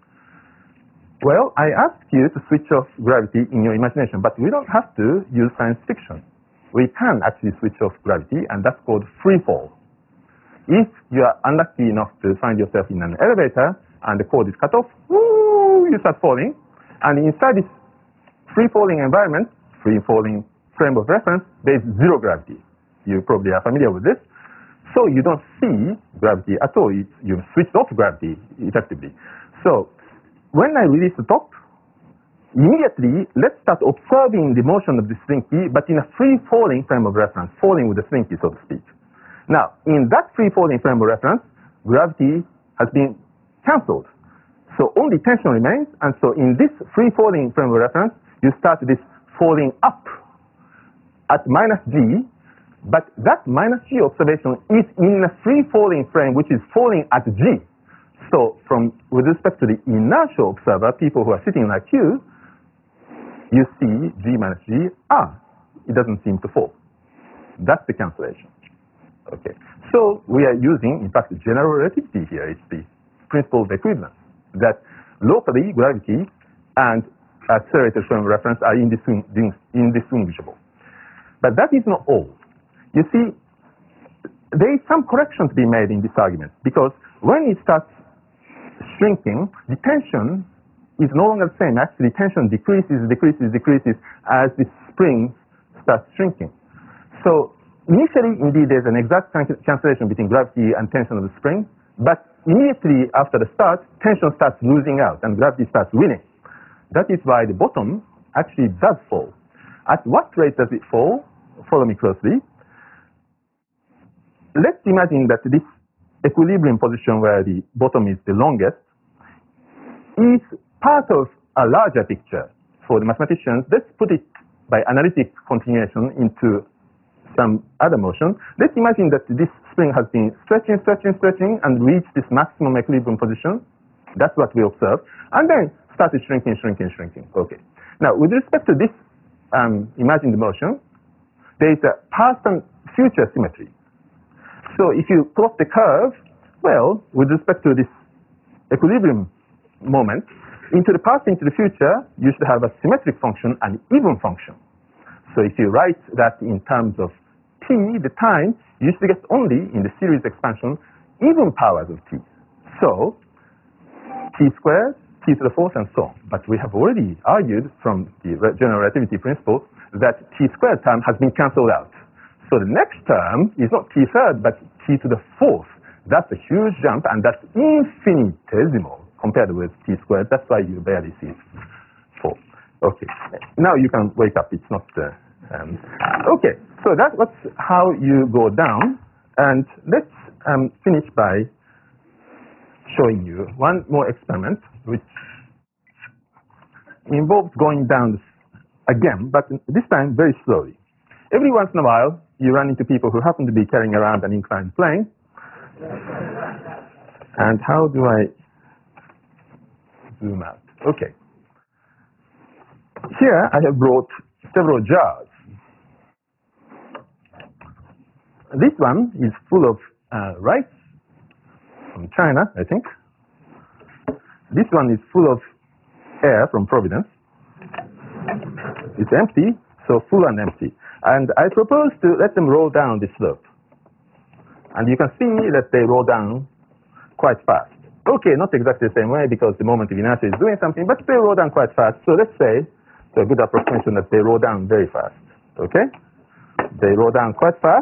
Well, I asked you to switch off gravity in your imagination, but we don't have to use science fiction. We can actually switch off gravity, and that's called free fall. If you are unlucky enough to find yourself in an elevator and the cord is cut off, woo, you start falling, and inside this free-falling environment, free-falling frame of reference, there is zero gravity. You probably are familiar with this. So you don't see gravity at all. It's, you've switched off gravity effectively. So when I release the top, immediately let's start observing the motion of the slinky, but in a free-falling frame of reference, falling with the slinky, so to speak. Now, in that free-falling frame of reference, gravity has been cancelled. So only tension remains, and so in this free-falling frame of reference, you start this falling up at minus g, but that minus g observation is in a free-falling frame which is falling at g. So from with respect to the inertial observer, people who are sitting like you, you see g minus g, ah, it doesn't seem to fall. That's the cancellation. Okay. So we are using, in fact, general relativity here. It's the principle of equivalence, that locally gravity and accelerated frame of reference are indistinguishable. But that is not all. You see, there is some correction to be made in this argument, because when it starts shrinking, the tension is no longer the same. Actually, tension decreases, decreases, decreases as the spring starts shrinking. So initially, indeed, there's an exact cancellation between gravity and tension of the spring, but immediately after the start, tension starts losing out and gravity starts winning. That is why the bottom actually does fall. At what rate does it fall? Follow me closely. Let's imagine that this equilibrium position where the bottom is the longest is part of a larger picture. For the mathematicians, let's put it by analytic continuation into some other motion. Let's imagine that this spring has been stretching, stretching, stretching, and reached this maximum equilibrium position. That's what we observe. And then started shrinking, shrinking, shrinking. Okay. Now, with respect to this um, imagined motion, there is a past and future symmetry. So if you plot the curve, well, with respect to this equilibrium moment, into the past, into the future, you should have a symmetric function and even function. So if you write that in terms of t, the time, you should get only, in the series expansion, even powers of t. So t squared, t to the fourth, and so on. But we have already argued from the general relativity principle that t squared term has been cancelled out. So the next term is not t third, but t to the fourth. That's a huge jump, and that's infinitesimal compared with t squared. That's why you barely see it. Four. Okay. Now you can wake up. It's not. Uh, um, okay. So that's how you go down. And let's um, finish by showing you one more experiment, which involves going down again, but this time very slowly. Every once in a while, you run into people who happen to be carrying around an inclined plane. And how do I zoom out? Okay. Here I have brought several jars. This one is full of uh, rice from China, I think. This one is full of air from Providence. It's empty, so full and empty. And I propose to let them roll down this slope. And you can see that they roll down quite fast. Okay, not exactly the same way because the moment of inertia is doing something, but they roll down quite fast. So let's say, so a good approximation that they roll down very fast. Okay? They roll down quite fast,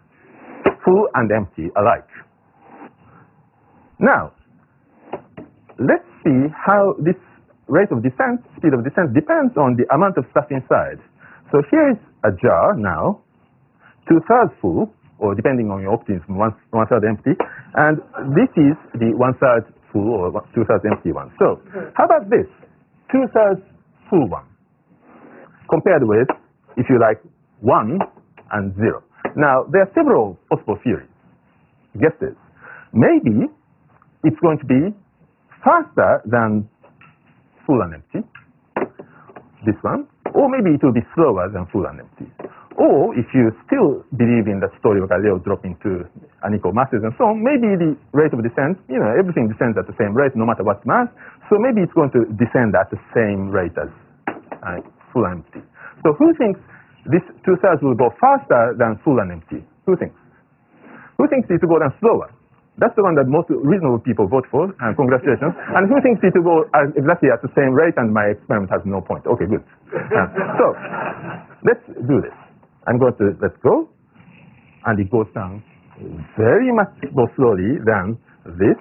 full and empty alike. Now, let's see how this rate of descent, speed of descent, depends on the amount of stuff inside. So here is a jar now, two-thirds full, or depending on your optimism, one, one-third empty, and this is the one-third full or two-thirds empty one. So how about this, two-thirds full one, compared with, if you like, one and zero. Now, there are several possible theories. Guess this. Maybe it's going to be faster than full and empty, this one, or maybe it will be slower than full and empty. Or if you still believe in the story of Galileo dropping to unequal masses and so on, maybe the rate of descent, you know, everything descends at the same rate no matter what mass, so maybe it's going to descend at the same rate as uh, full and empty. So who thinks this two-thirds will go faster than full and empty? Who thinks? Who thinks it will go down slower? That's the one that most reasonable people vote for, and congratulations. And who thinks it will go uh, exactly at the same rate, and my experiment has no point? Okay, good. Uh, so let's do this. I'm going to let go, and it goes down very much more slowly than this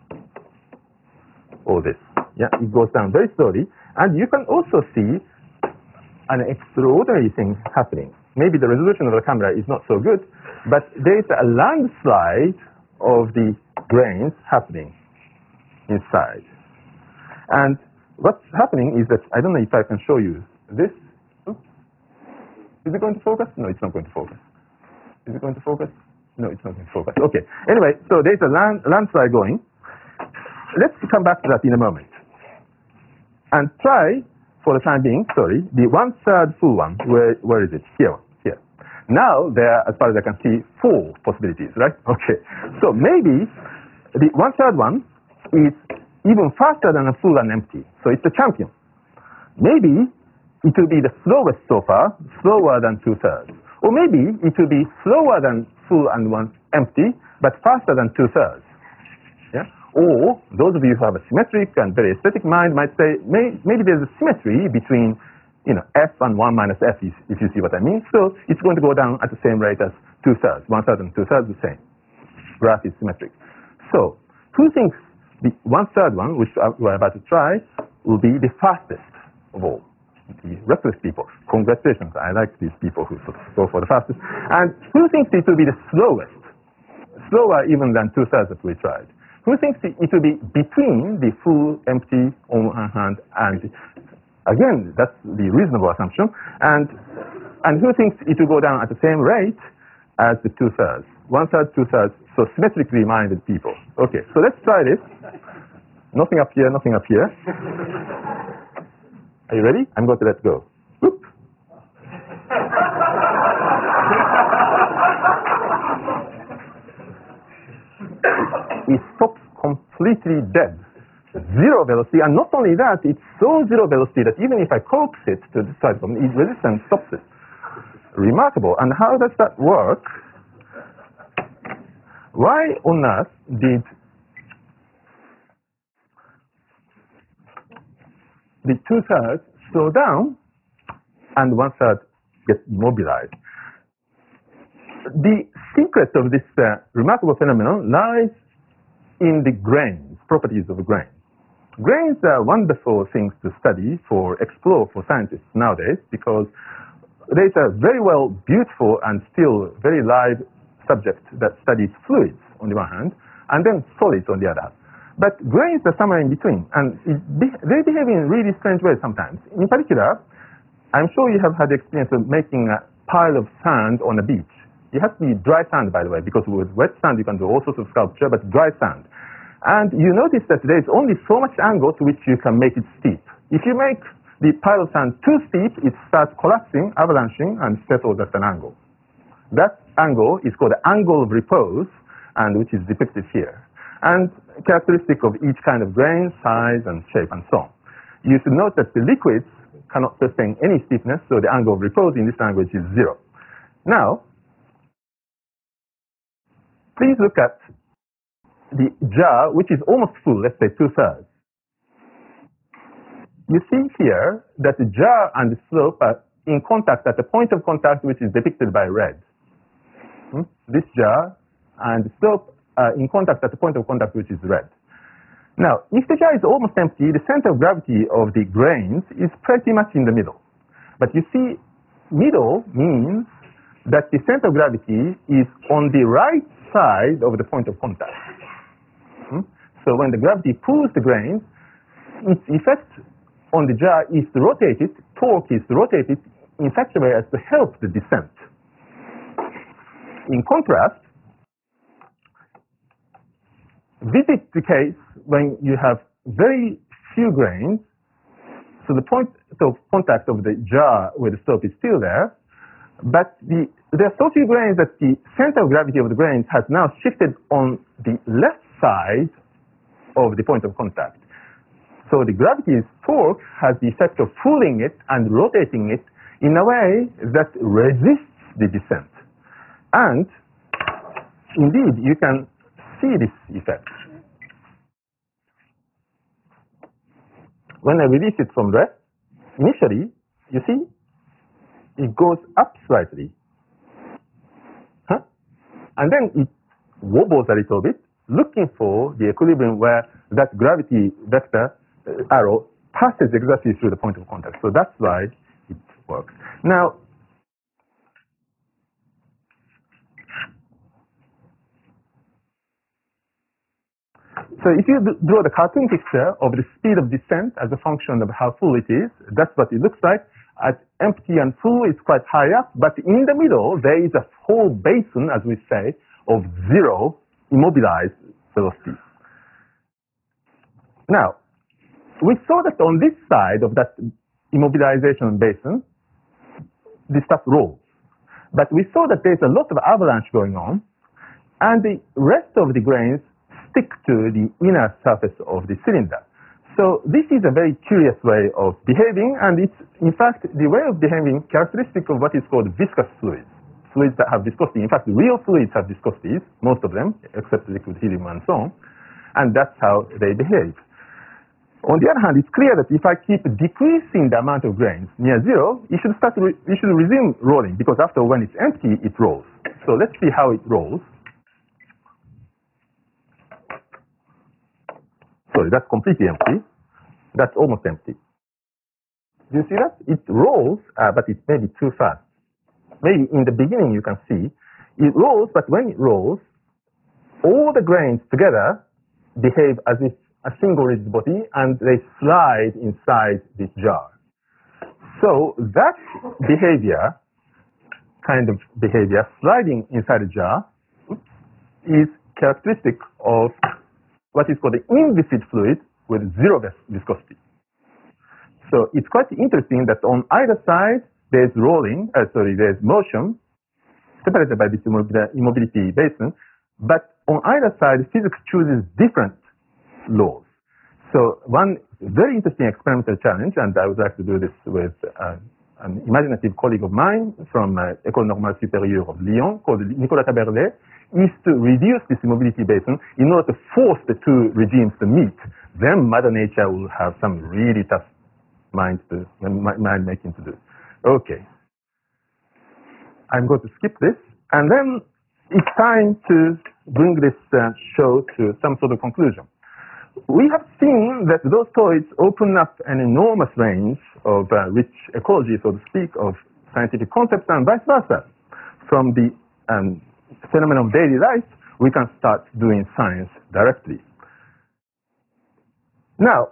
or this. Yeah, it goes down very slowly, and you can also see an extraordinary thing happening. Maybe the resolution of the camera is not so good, but there is a landslide of the grains happening inside. And what's happening is that, I don't know if I can show you this. Is it going to focus? No, it's not going to focus. Is it going to focus? No, it's not going to focus. Okay. Anyway, so there's a land, landslide going. Let's come back to that in a moment. And try, for the time being, sorry, the one-third full one. Where, where is it? Here. Here. Now, there are, as far as I can see, four possibilities, right? Okay. So maybe the one-third one is even faster than a full and empty. So it's the champion. Maybe it will be the slowest so far, slower than two-thirds. Or maybe it will be slower than full and one empty, but faster than two-thirds. Yeah? Or those of you who have a symmetric and very aesthetic mind might say, may, maybe there's a symmetry between, you know, f and one minus f, if, if you see what I mean. So it's going to go down at the same rate as two-thirds. One-third and two-thirds the same. Graph is symmetric. So who thinks the one-third one, which we're about to try, will be the fastest of all? The Radcliffe people. Congratulations. I like these people who sort of go for the fastest. And who thinks it will be the slowest? Slower even than two-thirds that we tried. Who thinks it will be between the full, empty on one hand, and again, that's the reasonable assumption. And, and who thinks it will go down at the same rate as the two-thirds? One-third, two-thirds, so symmetrically minded people. Okay, so let's try this. Nothing up here, nothing up here. Are you ready? I'm going to let go. Whoop. It stops completely dead. Zero velocity, and not only that, it's so zero velocity that even if I coax it to this side, it resistance stops it. Remarkable. And how does that work? Why on earth did the two-thirds slow down and one-third gets mobilized? The secret of this uh, remarkable phenomenon lies in the grains, properties of the grains. Grains are wonderful things to study, for explore for scientists nowadays, because there's a very well beautiful and still very live subject that studies fluids on the one hand, and then solids on the other hand. But grains are somewhere in between, and it be, they behave in really strange ways sometimes. In particular, I'm sure you have had the experience of making a pile of sand on a beach. It has to be dry sand, by the way, because with wet sand you can do all sorts of sculpture, but dry sand. And you notice that there is only so much angle to which you can make it steep. If you make the pile of sand too steep, it starts collapsing, avalanching, and settles at an angle. That angle is called the angle of repose, and which is depicted here. And characteristic of each kind of grain, size, and shape, and so on. You should note that the liquids cannot sustain any steepness, so the angle of repose in this language is zero. Now, please look at the jar, which is almost full, let's say two-thirds. You see here that the jar and the slope are in contact at the point of contact, which is depicted by red. Hmm? This jar and the slope are in contact at the point of contact, which is red. Now, if the jar is almost empty, the center of gravity of the grains is pretty much in the middle. But you see, middle means that the center of gravity is on the right side of the point of contact. Hmm? So when the gravity pulls the grains, its effect on the jar is to rotate it, torque is to rotate it in such a way as to help the descent. In contrast, visit the case when you have very few grains, so the point of contact of the jar with the stop is still there, but the, there are so few grains that the center of gravity of the grains has now shifted on the left side of the point of contact. So the gravity's torque has the effect of pulling it and rotating it in a way that resists the descent. And indeed, you can see this effect. When I release it from rest, initially, you see, it goes up slightly. Huh? And then it wobbles a little bit, looking for the equilibrium where that gravity vector uh, arrow passes exactly through the point of contact. So that's why it works. Now, so if you draw the cartoon picture of the speed of descent as a function of how full it is, that's what it looks like. At empty and full, it's quite high up, but in the middle, there is a whole basin, as we say, of zero immobilized velocity. Now, we saw that on this side of that immobilization basin, the stuff rolls. But we saw that there's a lot of avalanche going on, and the rest of the grains stick to the inner surface of the cylinder. So this is a very curious way of behaving, and it's, in fact, the way of behaving characteristic of what is called viscous fluids, fluids that have viscosity. In fact, real fluids have viscosities, most of them, except liquid helium and so on, and that's how they behave. On the other hand, it's clear that if I keep decreasing the amount of grains near zero, it should start to re it should resume rolling, because after when it's empty, it rolls. So let's see how it rolls. Sorry, that's completely empty. That's almost empty. Do you see that? It rolls, uh, but it may be too fast. Maybe in the beginning you can see, it rolls, but when it rolls, all the grains together behave as if a single rigid body, and they slide inside this jar. So that behavior, kind of behavior, sliding inside a jar, is characteristic of what is called the inviscid fluid with zero vis viscosity. So it's quite interesting that on either side there's rolling, uh, sorry, there's motion separated by this immobility basin, but on either side physics chooses different laws. So one very interesting experimental challenge, and I would like to do this with uh, an imaginative colleague of mine from uh, École Normale Supérieure of Lyon called Nicolas Taberlet, is to reduce this immobility basin in order to force the two regimes to meet. Then Mother Nature will have some really tough mind to mind making to do. Okay, I'm going to skip this, and then it's time to bring this uh, show to some sort of conclusion. We have seen that those toys open up an enormous range of uh, rich ecology, so to speak, of scientific concepts, and vice versa. From the um, phenomenon of daily life, we can start doing science directly. Now,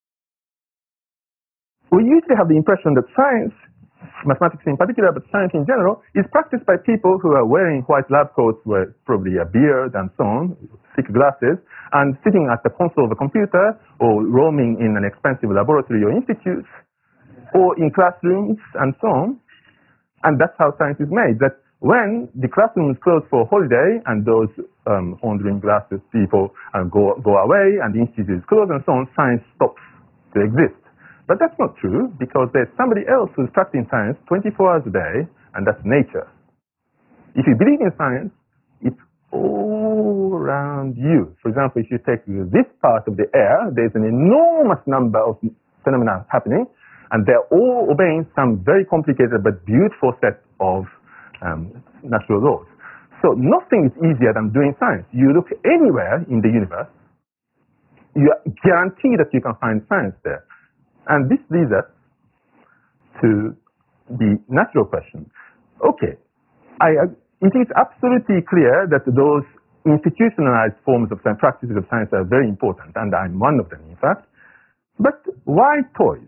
we usually have the impression that science, mathematics in particular, but science in general, is practiced by people who are wearing white lab coats with probably a beard and so on, thick glasses, and sitting at the console of a computer, or roaming in an expensive laboratory or institute, or in classrooms and so on. And that's how science is made. That when the classroom is closed for a holiday, and those um, horn-rimmed glasses people uh, go, go away, and the institute is closed and so on, science stops to exist. But that's not true, because there's somebody else who's practicing science twenty-four hours a day, and that's nature. If you believe in science, it's all around you. For example, if you take this part of the air, there's an enormous number of phenomena happening, and they're all obeying some very complicated but beautiful set of um, natural laws. So nothing is easier than doing science. You look anywhere in the universe, you guarantee that you can find science there. And this leads us to the natural question. Okay, I, it is absolutely clear that those institutionalized forms of science, practices of science are very important, and I'm one of them, in fact. But why toys?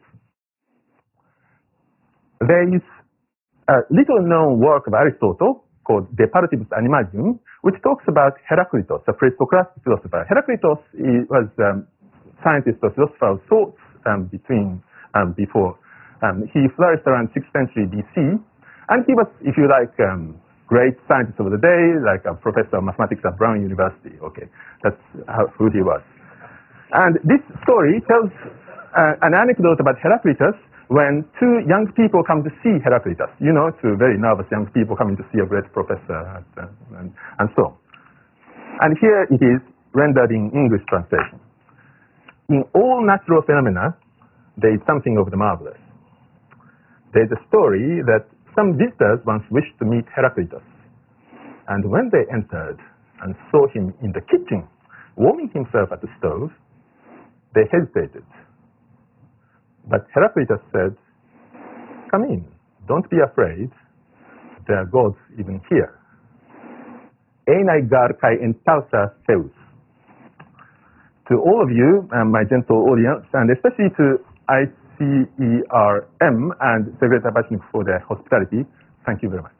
There is a little-known work of Aristotle called De Partibus Animalium, which talks about Heraclitus, a pre-Socratic philosopher. Heraclitus was um, scientist or philosopher of sorts um, between um, before. Um, he flourished around sixth century B C, and he was, if you like, um, great scientist of the day, like a professor of mathematics at Brown University. Okay, that's how, who he was. And this story tells uh, an anecdote about Heraclitus when two young people come to see Heraclitus. You know, two very nervous young people coming to see a great professor, at, uh, and, and so on. And here it is rendered in English translation. In all natural phenomena, there is something of the marvelous. There is a story that some visitors once wished to meet Heraclitus. And when they entered and saw him in the kitchen, warming himself at the stove, they hesitated. But Heraclitus said, "Come in, don't be afraid. There are gods even here. Enai gar kai entausa Zeus." To all of you, um, my gentle audience, and especially to I C E R M and Secretary Tadashi for their hospitality, thank you very much.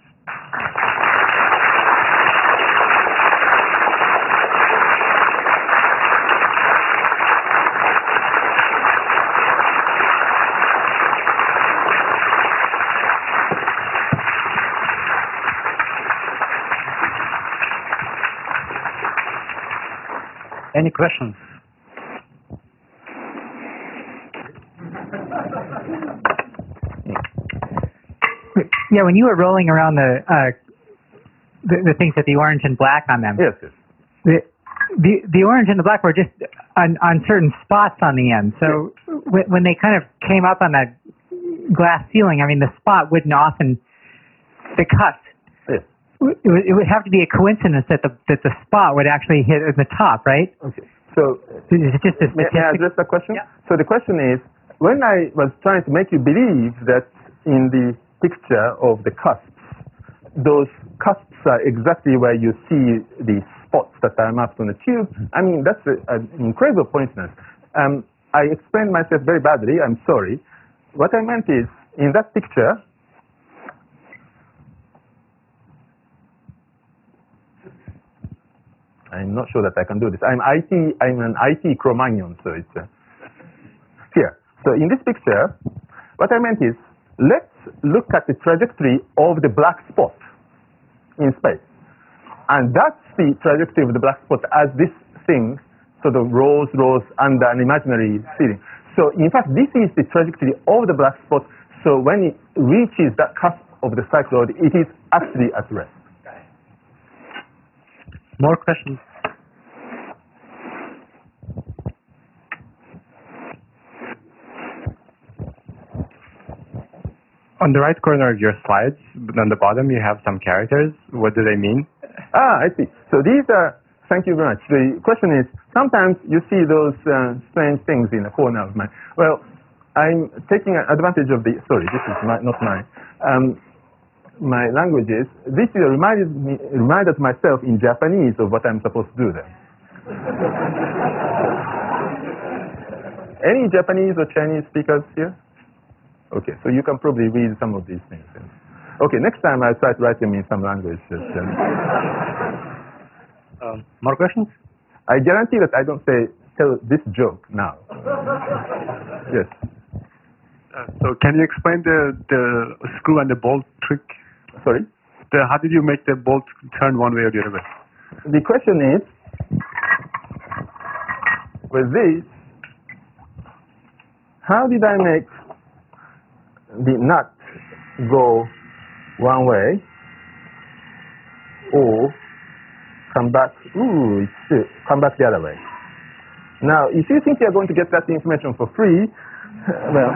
Any questions? Yeah, when you were rolling around the, uh, the the things with the orange and black on them. Yes, yes. The, the the orange and the black were just on, on certain spots on the end. So yes. when, when they kind of came up on that glass ceiling, I mean, the spot wouldn't often, the cut. Yes. It would, it would have to be a coincidence that the that the spot would actually hit at the top, right? Okay. So is it just a may, may I address that question? Yeah. So the question is, when I was trying to make you believe that in the picture of the cusps, those cusps are exactly where you see the spots that are mapped on the tube. I mean, that's a, an incredible coincidence. Um, I explained myself very badly. I'm sorry. What I meant is, in that picture, I'm not sure that I can do this. I'm I T. I'm an I T Cro-Magnon, so it's uh, here. So in this picture, what I meant is, let's look at the trajectory of the black spot in space, and that's the trajectory of the black spot as this thing sort of rolls, rolls under an imaginary ceiling. So in fact, this is the trajectory of the black spot. So when it reaches that cusp of the cycloid, it is actually at rest. More questions? On the right corner of your slides, on the bottom, you have some characters. What do they mean? Ah, I see. So these are, thank you very much. The question is, sometimes you see those uh, strange things in the corner of my, well, I'm taking advantage of the, sorry, this is my, not mine. Um, my languages, this is reminded me, reminded myself in Japanese of what I'm supposed to do there. Any Japanese or Chinese speakers here? Okay, so you can probably read some of these things. Okay, next time I'll try to write them in some language. That, um, um, more questions? I guarantee that I don't say, tell this joke now. Yes. Uh, so can you explain the, the screw and the bolt trick? Sorry? The, how did you make the bolt turn one way or the other way? The question is, with this, how did I make the nut go one way or come back, ooh, it's, come back the other way? Now, if you think you're going to get that information for free, well,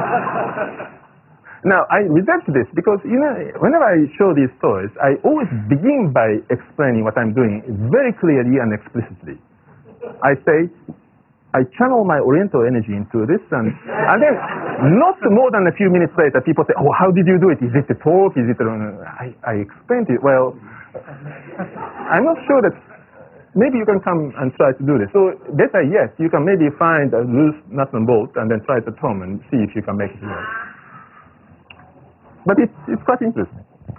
now I resent this because, you know, whenever I show these toys, I always begin by explaining what I'm doing very clearly and explicitly. I say, I channel my Oriental energy into this, and, and then not more than a few minutes later, people say, oh, how did you do it? Is it a talk? Is it a... I, I explained it. Well, I'm not sure that maybe you can come and try to do this. So better, yes, you can maybe find a loose nut and bolt and then try it at home and see if you can make it work. But it's, it's quite interesting.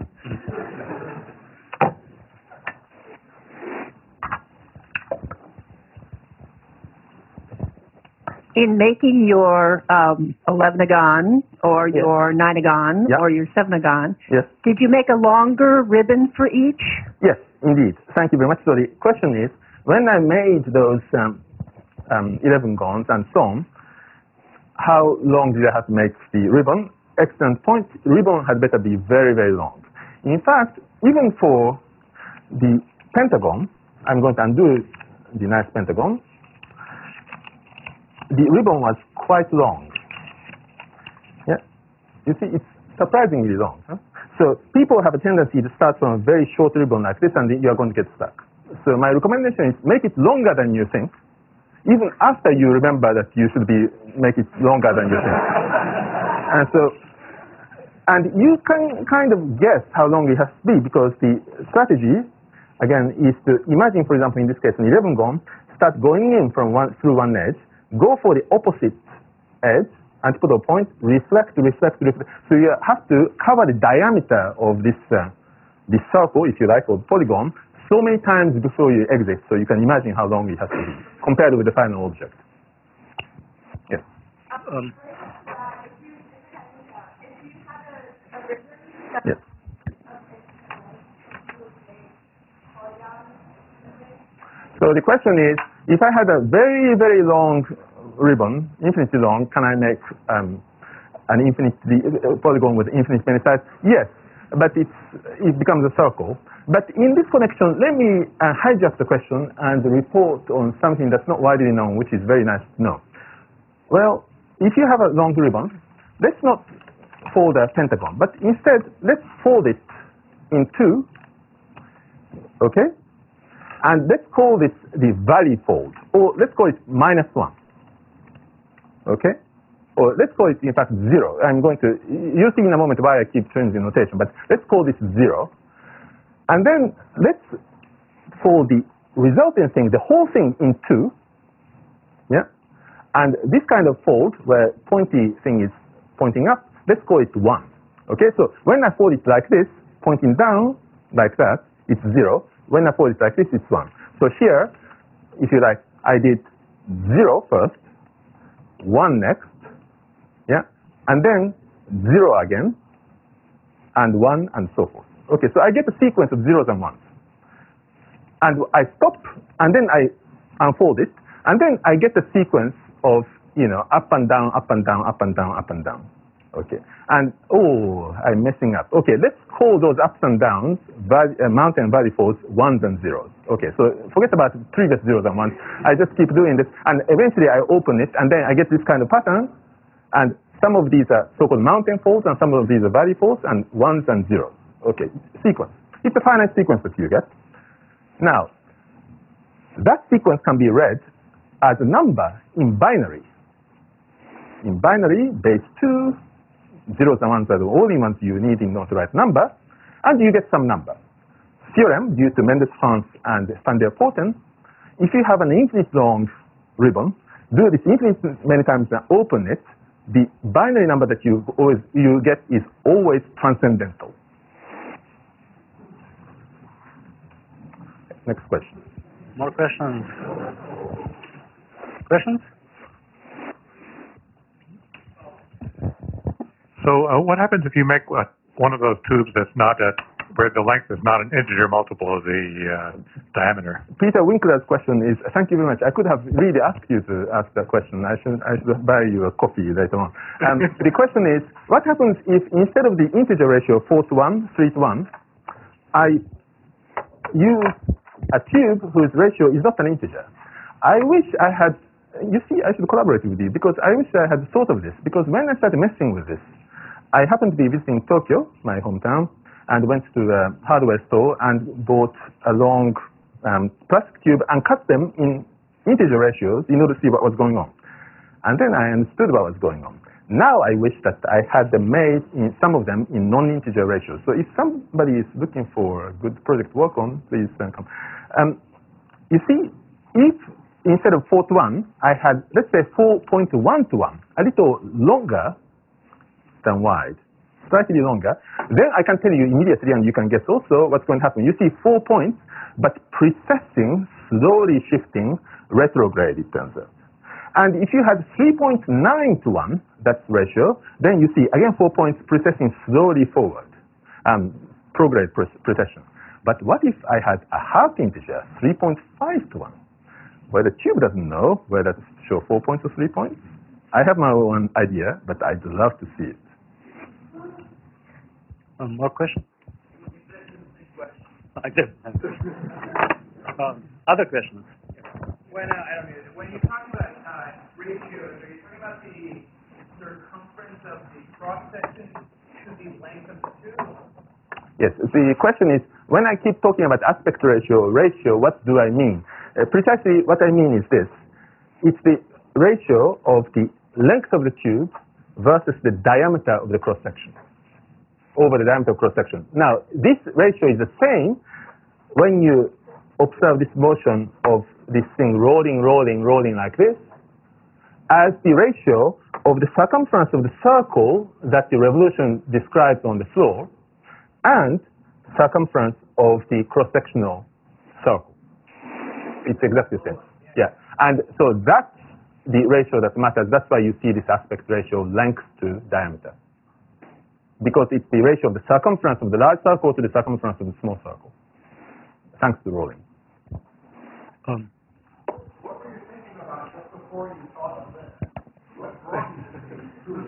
In making your um, elevenagon or yes. your nineagon yeah. or your sevenagon, yes. did you make a longer ribbon for each? Yes, indeed. Thank you very much. So the question is, when I made those um, um, eleven gons and so on, how long did I have to make the ribbon? Excellent point. Ribbon had better be very, very long. In fact, even for the pentagon, I'm going to undo the nice pentagon. The ribbon was quite long. Yeah, you see, it's surprisingly long. Huh? So people have a tendency to start from a very short ribbon like this, and you are going to get stuck. So my recommendation is make it longer than you think, even after you remember that you should be make it longer than you think. And so, and you can kind of guess how long it has to be, because the strategy, again, is to imagine, for example, in this case, an eleven gon, start going in from one through one edge, go for the opposite edge, and put a point, reflect, reflect, reflect. So you have to cover the diameter of this, uh, this circle, if you like, or polygon, so many times before you exit. So you can imagine how long it has to be, compared with the final object. Yes. Um, yes. So the question is, if I had a very, very long ribbon, infinitely long, can I make um, an infinitely uh, polygon with infinite many sides? Yes, but it's, it becomes a circle. But in this connection, let me uh, hijack the question and report on something that's not widely known, which is very nice to know. Well, if you have a long ribbon, let's not fold a pentagon, but instead, let's fold it in two, okay? And let's call this the valley fold, or let's call it minus one, okay? Or let's call it, in fact, zero. I'm going to, you'll see in a moment why I keep changing notation, but let's call this zero. And then let's fold the resulting thing, the whole thing in two, yeah? And this kind of fold, where pointy thing is pointing up, let's call it one, okay? So when I fold it like this, pointing down like that, it's zero. When I fold it like this, it's one. So here, if you like, I did zero first, one next, yeah, and then zero again, and one, and so forth. Okay, so I get a sequence of zeros and ones. And I stop, and then I unfold it, and then I get a sequence of, you know, up and down, up and down, up and down, up and down. Okay, and oh, I'm messing up. Okay, let's call those ups and downs, valley, uh, mountain and valley folds, ones and zeros. Okay, so forget about previous zeros and ones. I just keep doing this, and eventually I open it, and then I get this kind of pattern, and some of these are so-called mountain folds, and some of these are valley folds, and ones and zeros. Okay, sequence. It's a finite sequence that you get. Now, that sequence can be read as a number in binary. In binary, base two, zeros and ones are the only ones you need in order to write number, and you get some number. Theorem due to Mendes-Franz and van der Poten, if you have an infinite long ribbon, do this infinite many times and open it, the binary number that you always you get is always transcendental. Next question. More questions? Questions? So uh, what happens if you make uh, one of those tubes that's not a, where the length is not an integer multiple of the uh, diameter? Peter Winkler's question is, thank you very much. I could have really asked you to ask that question. I should, I should buy you a copy later on. Um, the question is, what happens if instead of the integer ratio four to one, three to one, I use a tube whose ratio is not an integer? I wish I had, you see, I should collaborate with you, because I wish I had thought of this, because when I started messing with this, I happened to be visiting Tokyo, my hometown, and went to the hardware store and bought a long um, plastic tube and cut them in integer ratios in order to see what was going on. And then I understood what was going on. Now I wish that I had them made, in some of them, in non-integer ratios. So if somebody is looking for a good project to work on, please come. Um, you see, if instead of four to one, I had, let's say, four point one to one, a little longer than wide, slightly longer, then I can tell you immediately, and you can guess also what's going to happen. You see four points, but precessing, slowly shifting, retrograde, it turns out. And if you had three point nine to one, that's ratio, then you see, again, four points precessing slowly forward, um, prograde precession. But what if I had a half integer, three point five to one, where the tube doesn't know whether to show four points or three points? I have my own idea, but I'd love to see it. Um, more questions? I did. um, other questions? When, uh, I don't know, when you talk about uh, ratios, are you talking about the circumference of the cross-section to the length of the tube? Yes, the question is, when I keep talking about aspect ratio, ratio, what do I mean? Uh, precisely what I mean is this. It's the ratio of the length of the tube versus the diameter of the cross-section, over the diameter of cross-section. Now, this ratio is the same when you observe this motion of this thing rolling, rolling, rolling like this, as the ratio of the circumference of the circle that the revolution describes on the floor and circumference of the cross-sectional circle. It's exactly the same. Yeah. And so that's the ratio that matters. That's why you see this aspect ratio, length to diameter. Because it's the ratio of the circumference of the large circle to the circumference of the small circle, thanks to rolling. Um, What were you thinking about just before you thought of this? What brought you to these tubes?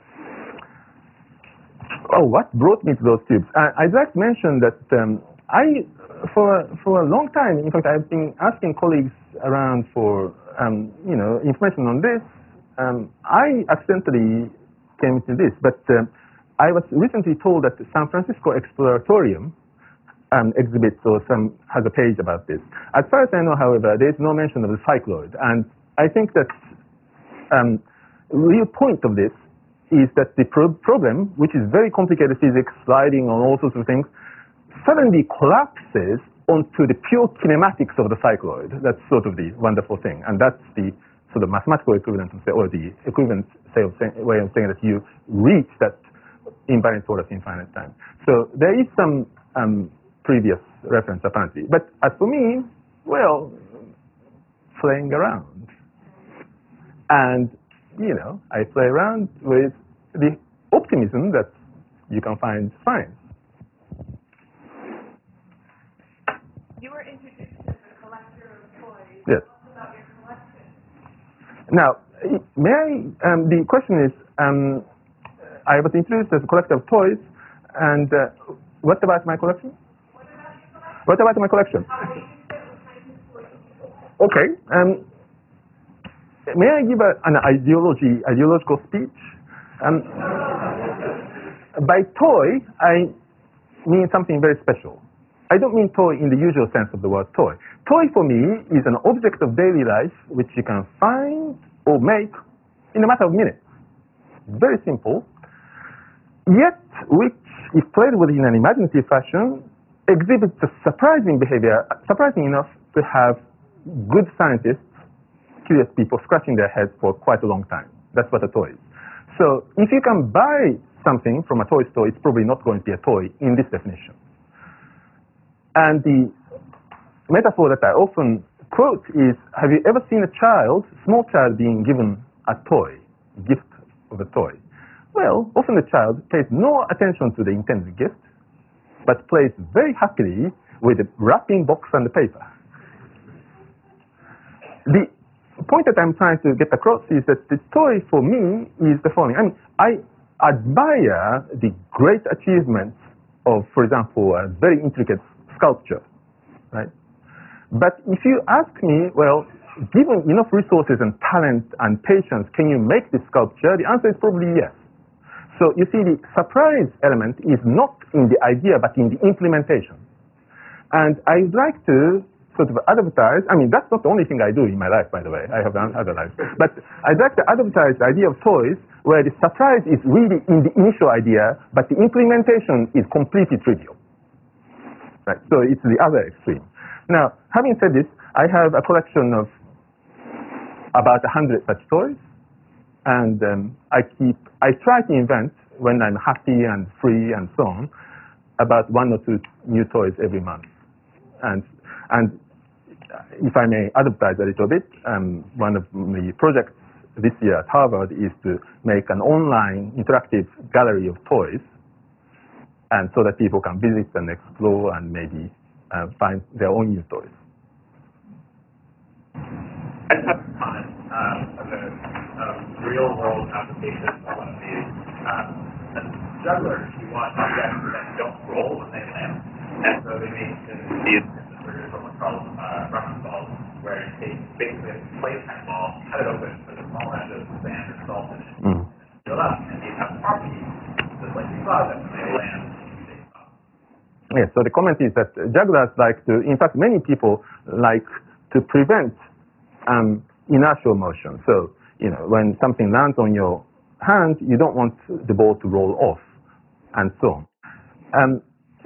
Oh, what brought me to those tubes? Uh, I'd like to mention that um, I, for, for a long time, in fact, I've been asking colleagues around for, um, you know, information on this. Um, I accidentally came to this, but uh, I was recently told that the San Francisco Exploratorium um, exhibits or some has a page about this. As far as I know, however, there is no mention of the cycloid, and I think that um, real point of this is that the pro problem, which is very complicated physics, sliding on all sorts of things, suddenly collapses onto the pure kinematics of the cycloid. That's sort of the wonderful thing, and that's the sort of mathematical equivalent, of, or the equivalent say, of say, way of saying that you reach that invariant order of infinite time. So there is some um, previous reference apparently, but as for me, well, playing around, and you know, I play around with the optimism that you can find science. You were introduced as a collector of toys. Yes. What about your collection? Now, may I, um, the question is, um, I was introduced as a collector of toys, and uh, what about my collection? What about What about my your collection? collection? How do you think it was nineteen forty? Okay. Um, may I give a, an ideology, ideological speech? Um, by toy, I mean something very special. I don't mean toy in the usual sense of the word toy. Toy for me is an object of daily life which you can find or make in a matter of minutes. Very simple, yet which, if played with in an imaginative fashion, exhibits a surprising behavior, surprising enough to have good scientists, curious people, scratching their heads for quite a long time. That's what a toy is. So if you can buy something from a toy store, it's probably not going to be a toy in this definition. And the metaphor that I often quote is, have you ever seen a child, small child, being given a toy, gift of a toy? Well, often the child pays no attention to the intended gift, but plays very happily with the wrapping box and the paper. The point that I'm trying to get across is that the toy for me is the following. I mean, I admire the great achievements of, for example, a very intricate sculpture, right? But if you ask me, well, given enough resources and talent and patience, can you make this sculpture? The answer is probably yes. So you see, the surprise element is not in the idea, but in the implementation. And I'd like to sort of advertise. I mean, that's not the only thing I do in my life, by the way. I have done other lives. But I'd like to advertise the idea of toys where the surprise is really in the initial idea, but the implementation is completely trivial. Right? So it's the other extreme. Now, having said this, I have a collection of about a hundred such toys, and um, I keep, I try to invent when I'm happy and free and so on, about one or two new toys every month. And and if I may advertise a little bit, um, one of the projects this year at Harvard is to make an online interactive gallery of toys, and so that people can visit and explore and maybe uh, find their own new toys. I have a comment um, of a um, real-world application of one of these. Um, the jugglers, you want objects that don't roll when they land, and so they make these from what's called uh, rocket balls, where you take basically a playtime ball, cut it open, put a small amount of sand or salt in it, Mm. and fill it up, and you have parties, just like you saw them when they land. Yes, so the comment is that jugglers like to, in fact, many people like to prevent um, inertial motion. So, you know, when something lands on your hand, you don't want the ball to roll off, and so on. Um,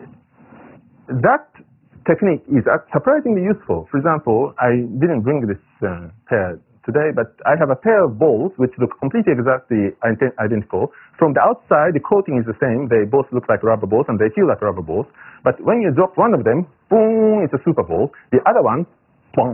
that technique is surprisingly useful. For example, I didn't bring this uh, pair today, but I have a pair of balls which look completely exactly identical. From the outside, the coating is the same. They both look like rubber balls, and they feel like rubber balls. But when you drop one of them, boom, it's a super ball. The other one, boom,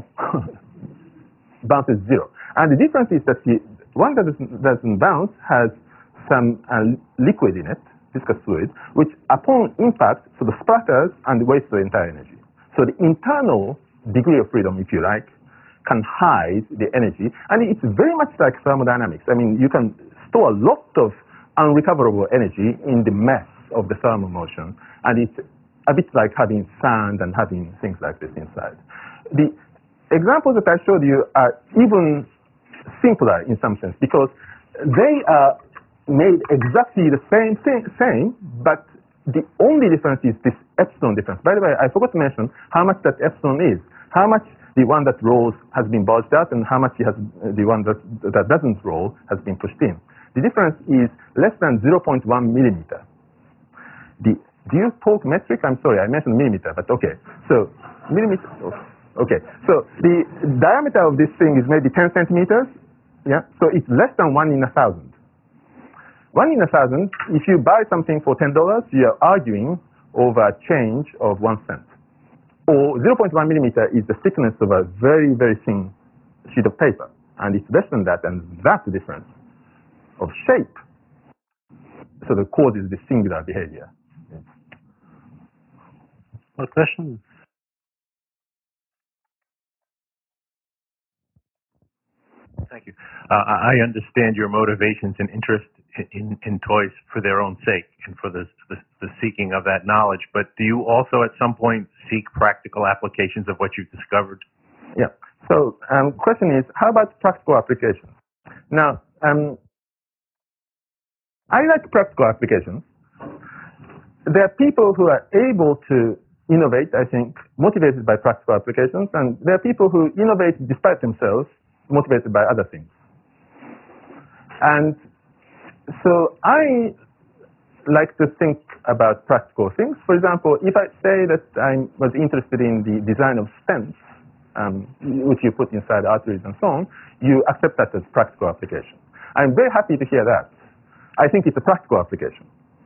bounces zero. And the difference is that the one that doesn't, doesn't bounce has some uh, liquid in it, viscous fluid, which upon impact sort of splatters and wastes the entire energy. So the internal degree of freedom, if you like, can hide the energy. And it's very much like thermodynamics. I mean, you can store a lot of unrecoverable energy in the mess of the thermal motion. And it's a bit like having sand and having things like this inside. The examples that I showed you are even simpler in some sense, because they are made exactly the same thing, same, but the only difference is this epsilon difference. By the way, I forgot to mention how much that epsilon is. How much the one that rolls has been bulged out, and how much it has, the one that, that doesn't roll has been pushed in. The difference is less than zero point one millimeter. The, do you talk metric? I'm sorry, I mentioned millimeter, but okay. So, millimeter, okay. So, the diameter of this thing is maybe ten centimeters, yeah? So, it's less than one in a thousand. One in a thousand, if you buy something for ten dollars, you're arguing over a change of one cent. Or zero point one millimeter is the thickness of a very, very thin sheet of paper. And it's less than that, and that's the difference of shape. So the causes this singular behavior. More questions? Thank you. Uh, I understand your motivations and interest in, in, in toys for their own sake and for the, the, the seeking of that knowledge, but do you also at some point seek practical applications of what you've discovered? Yeah. So um, question is, how about practical applications? Now, um, I like practical applications. There are people who are able to innovate, I think, motivated by practical applications, and there are people who innovate despite themselves, motivated by other things. And so I like to think about practical things. For example, if I say that I was interested in the design of stents, um, which you put inside arteries and so on, you accept that as practical application. I'm very happy to hear that. I think it's a practical application.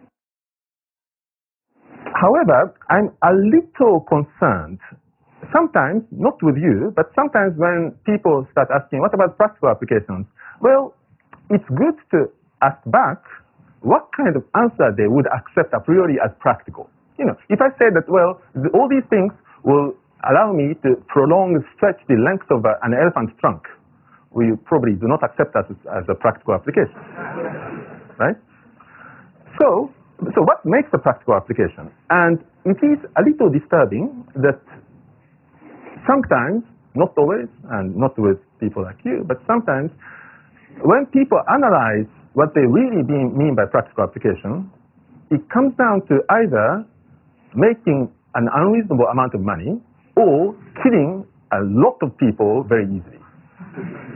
However, I'm a little concerned, sometimes, not with you, but sometimes when people start asking, what about practical applications? Well, it's good to ask back what kind of answer they would accept a priori as practical. You know, if I say that, well, the, all these things will allow me to prolong, stretch the length of a, an elephant's trunk, we probably do not accept that as, as a practical application, right? So, so what makes a practical application? And it is a little disturbing that sometimes, not always, and not with people like you, but sometimes, when people analyze what they really mean by practical application, it comes down to either making an unreasonable amount of money or killing a lot of people very easily.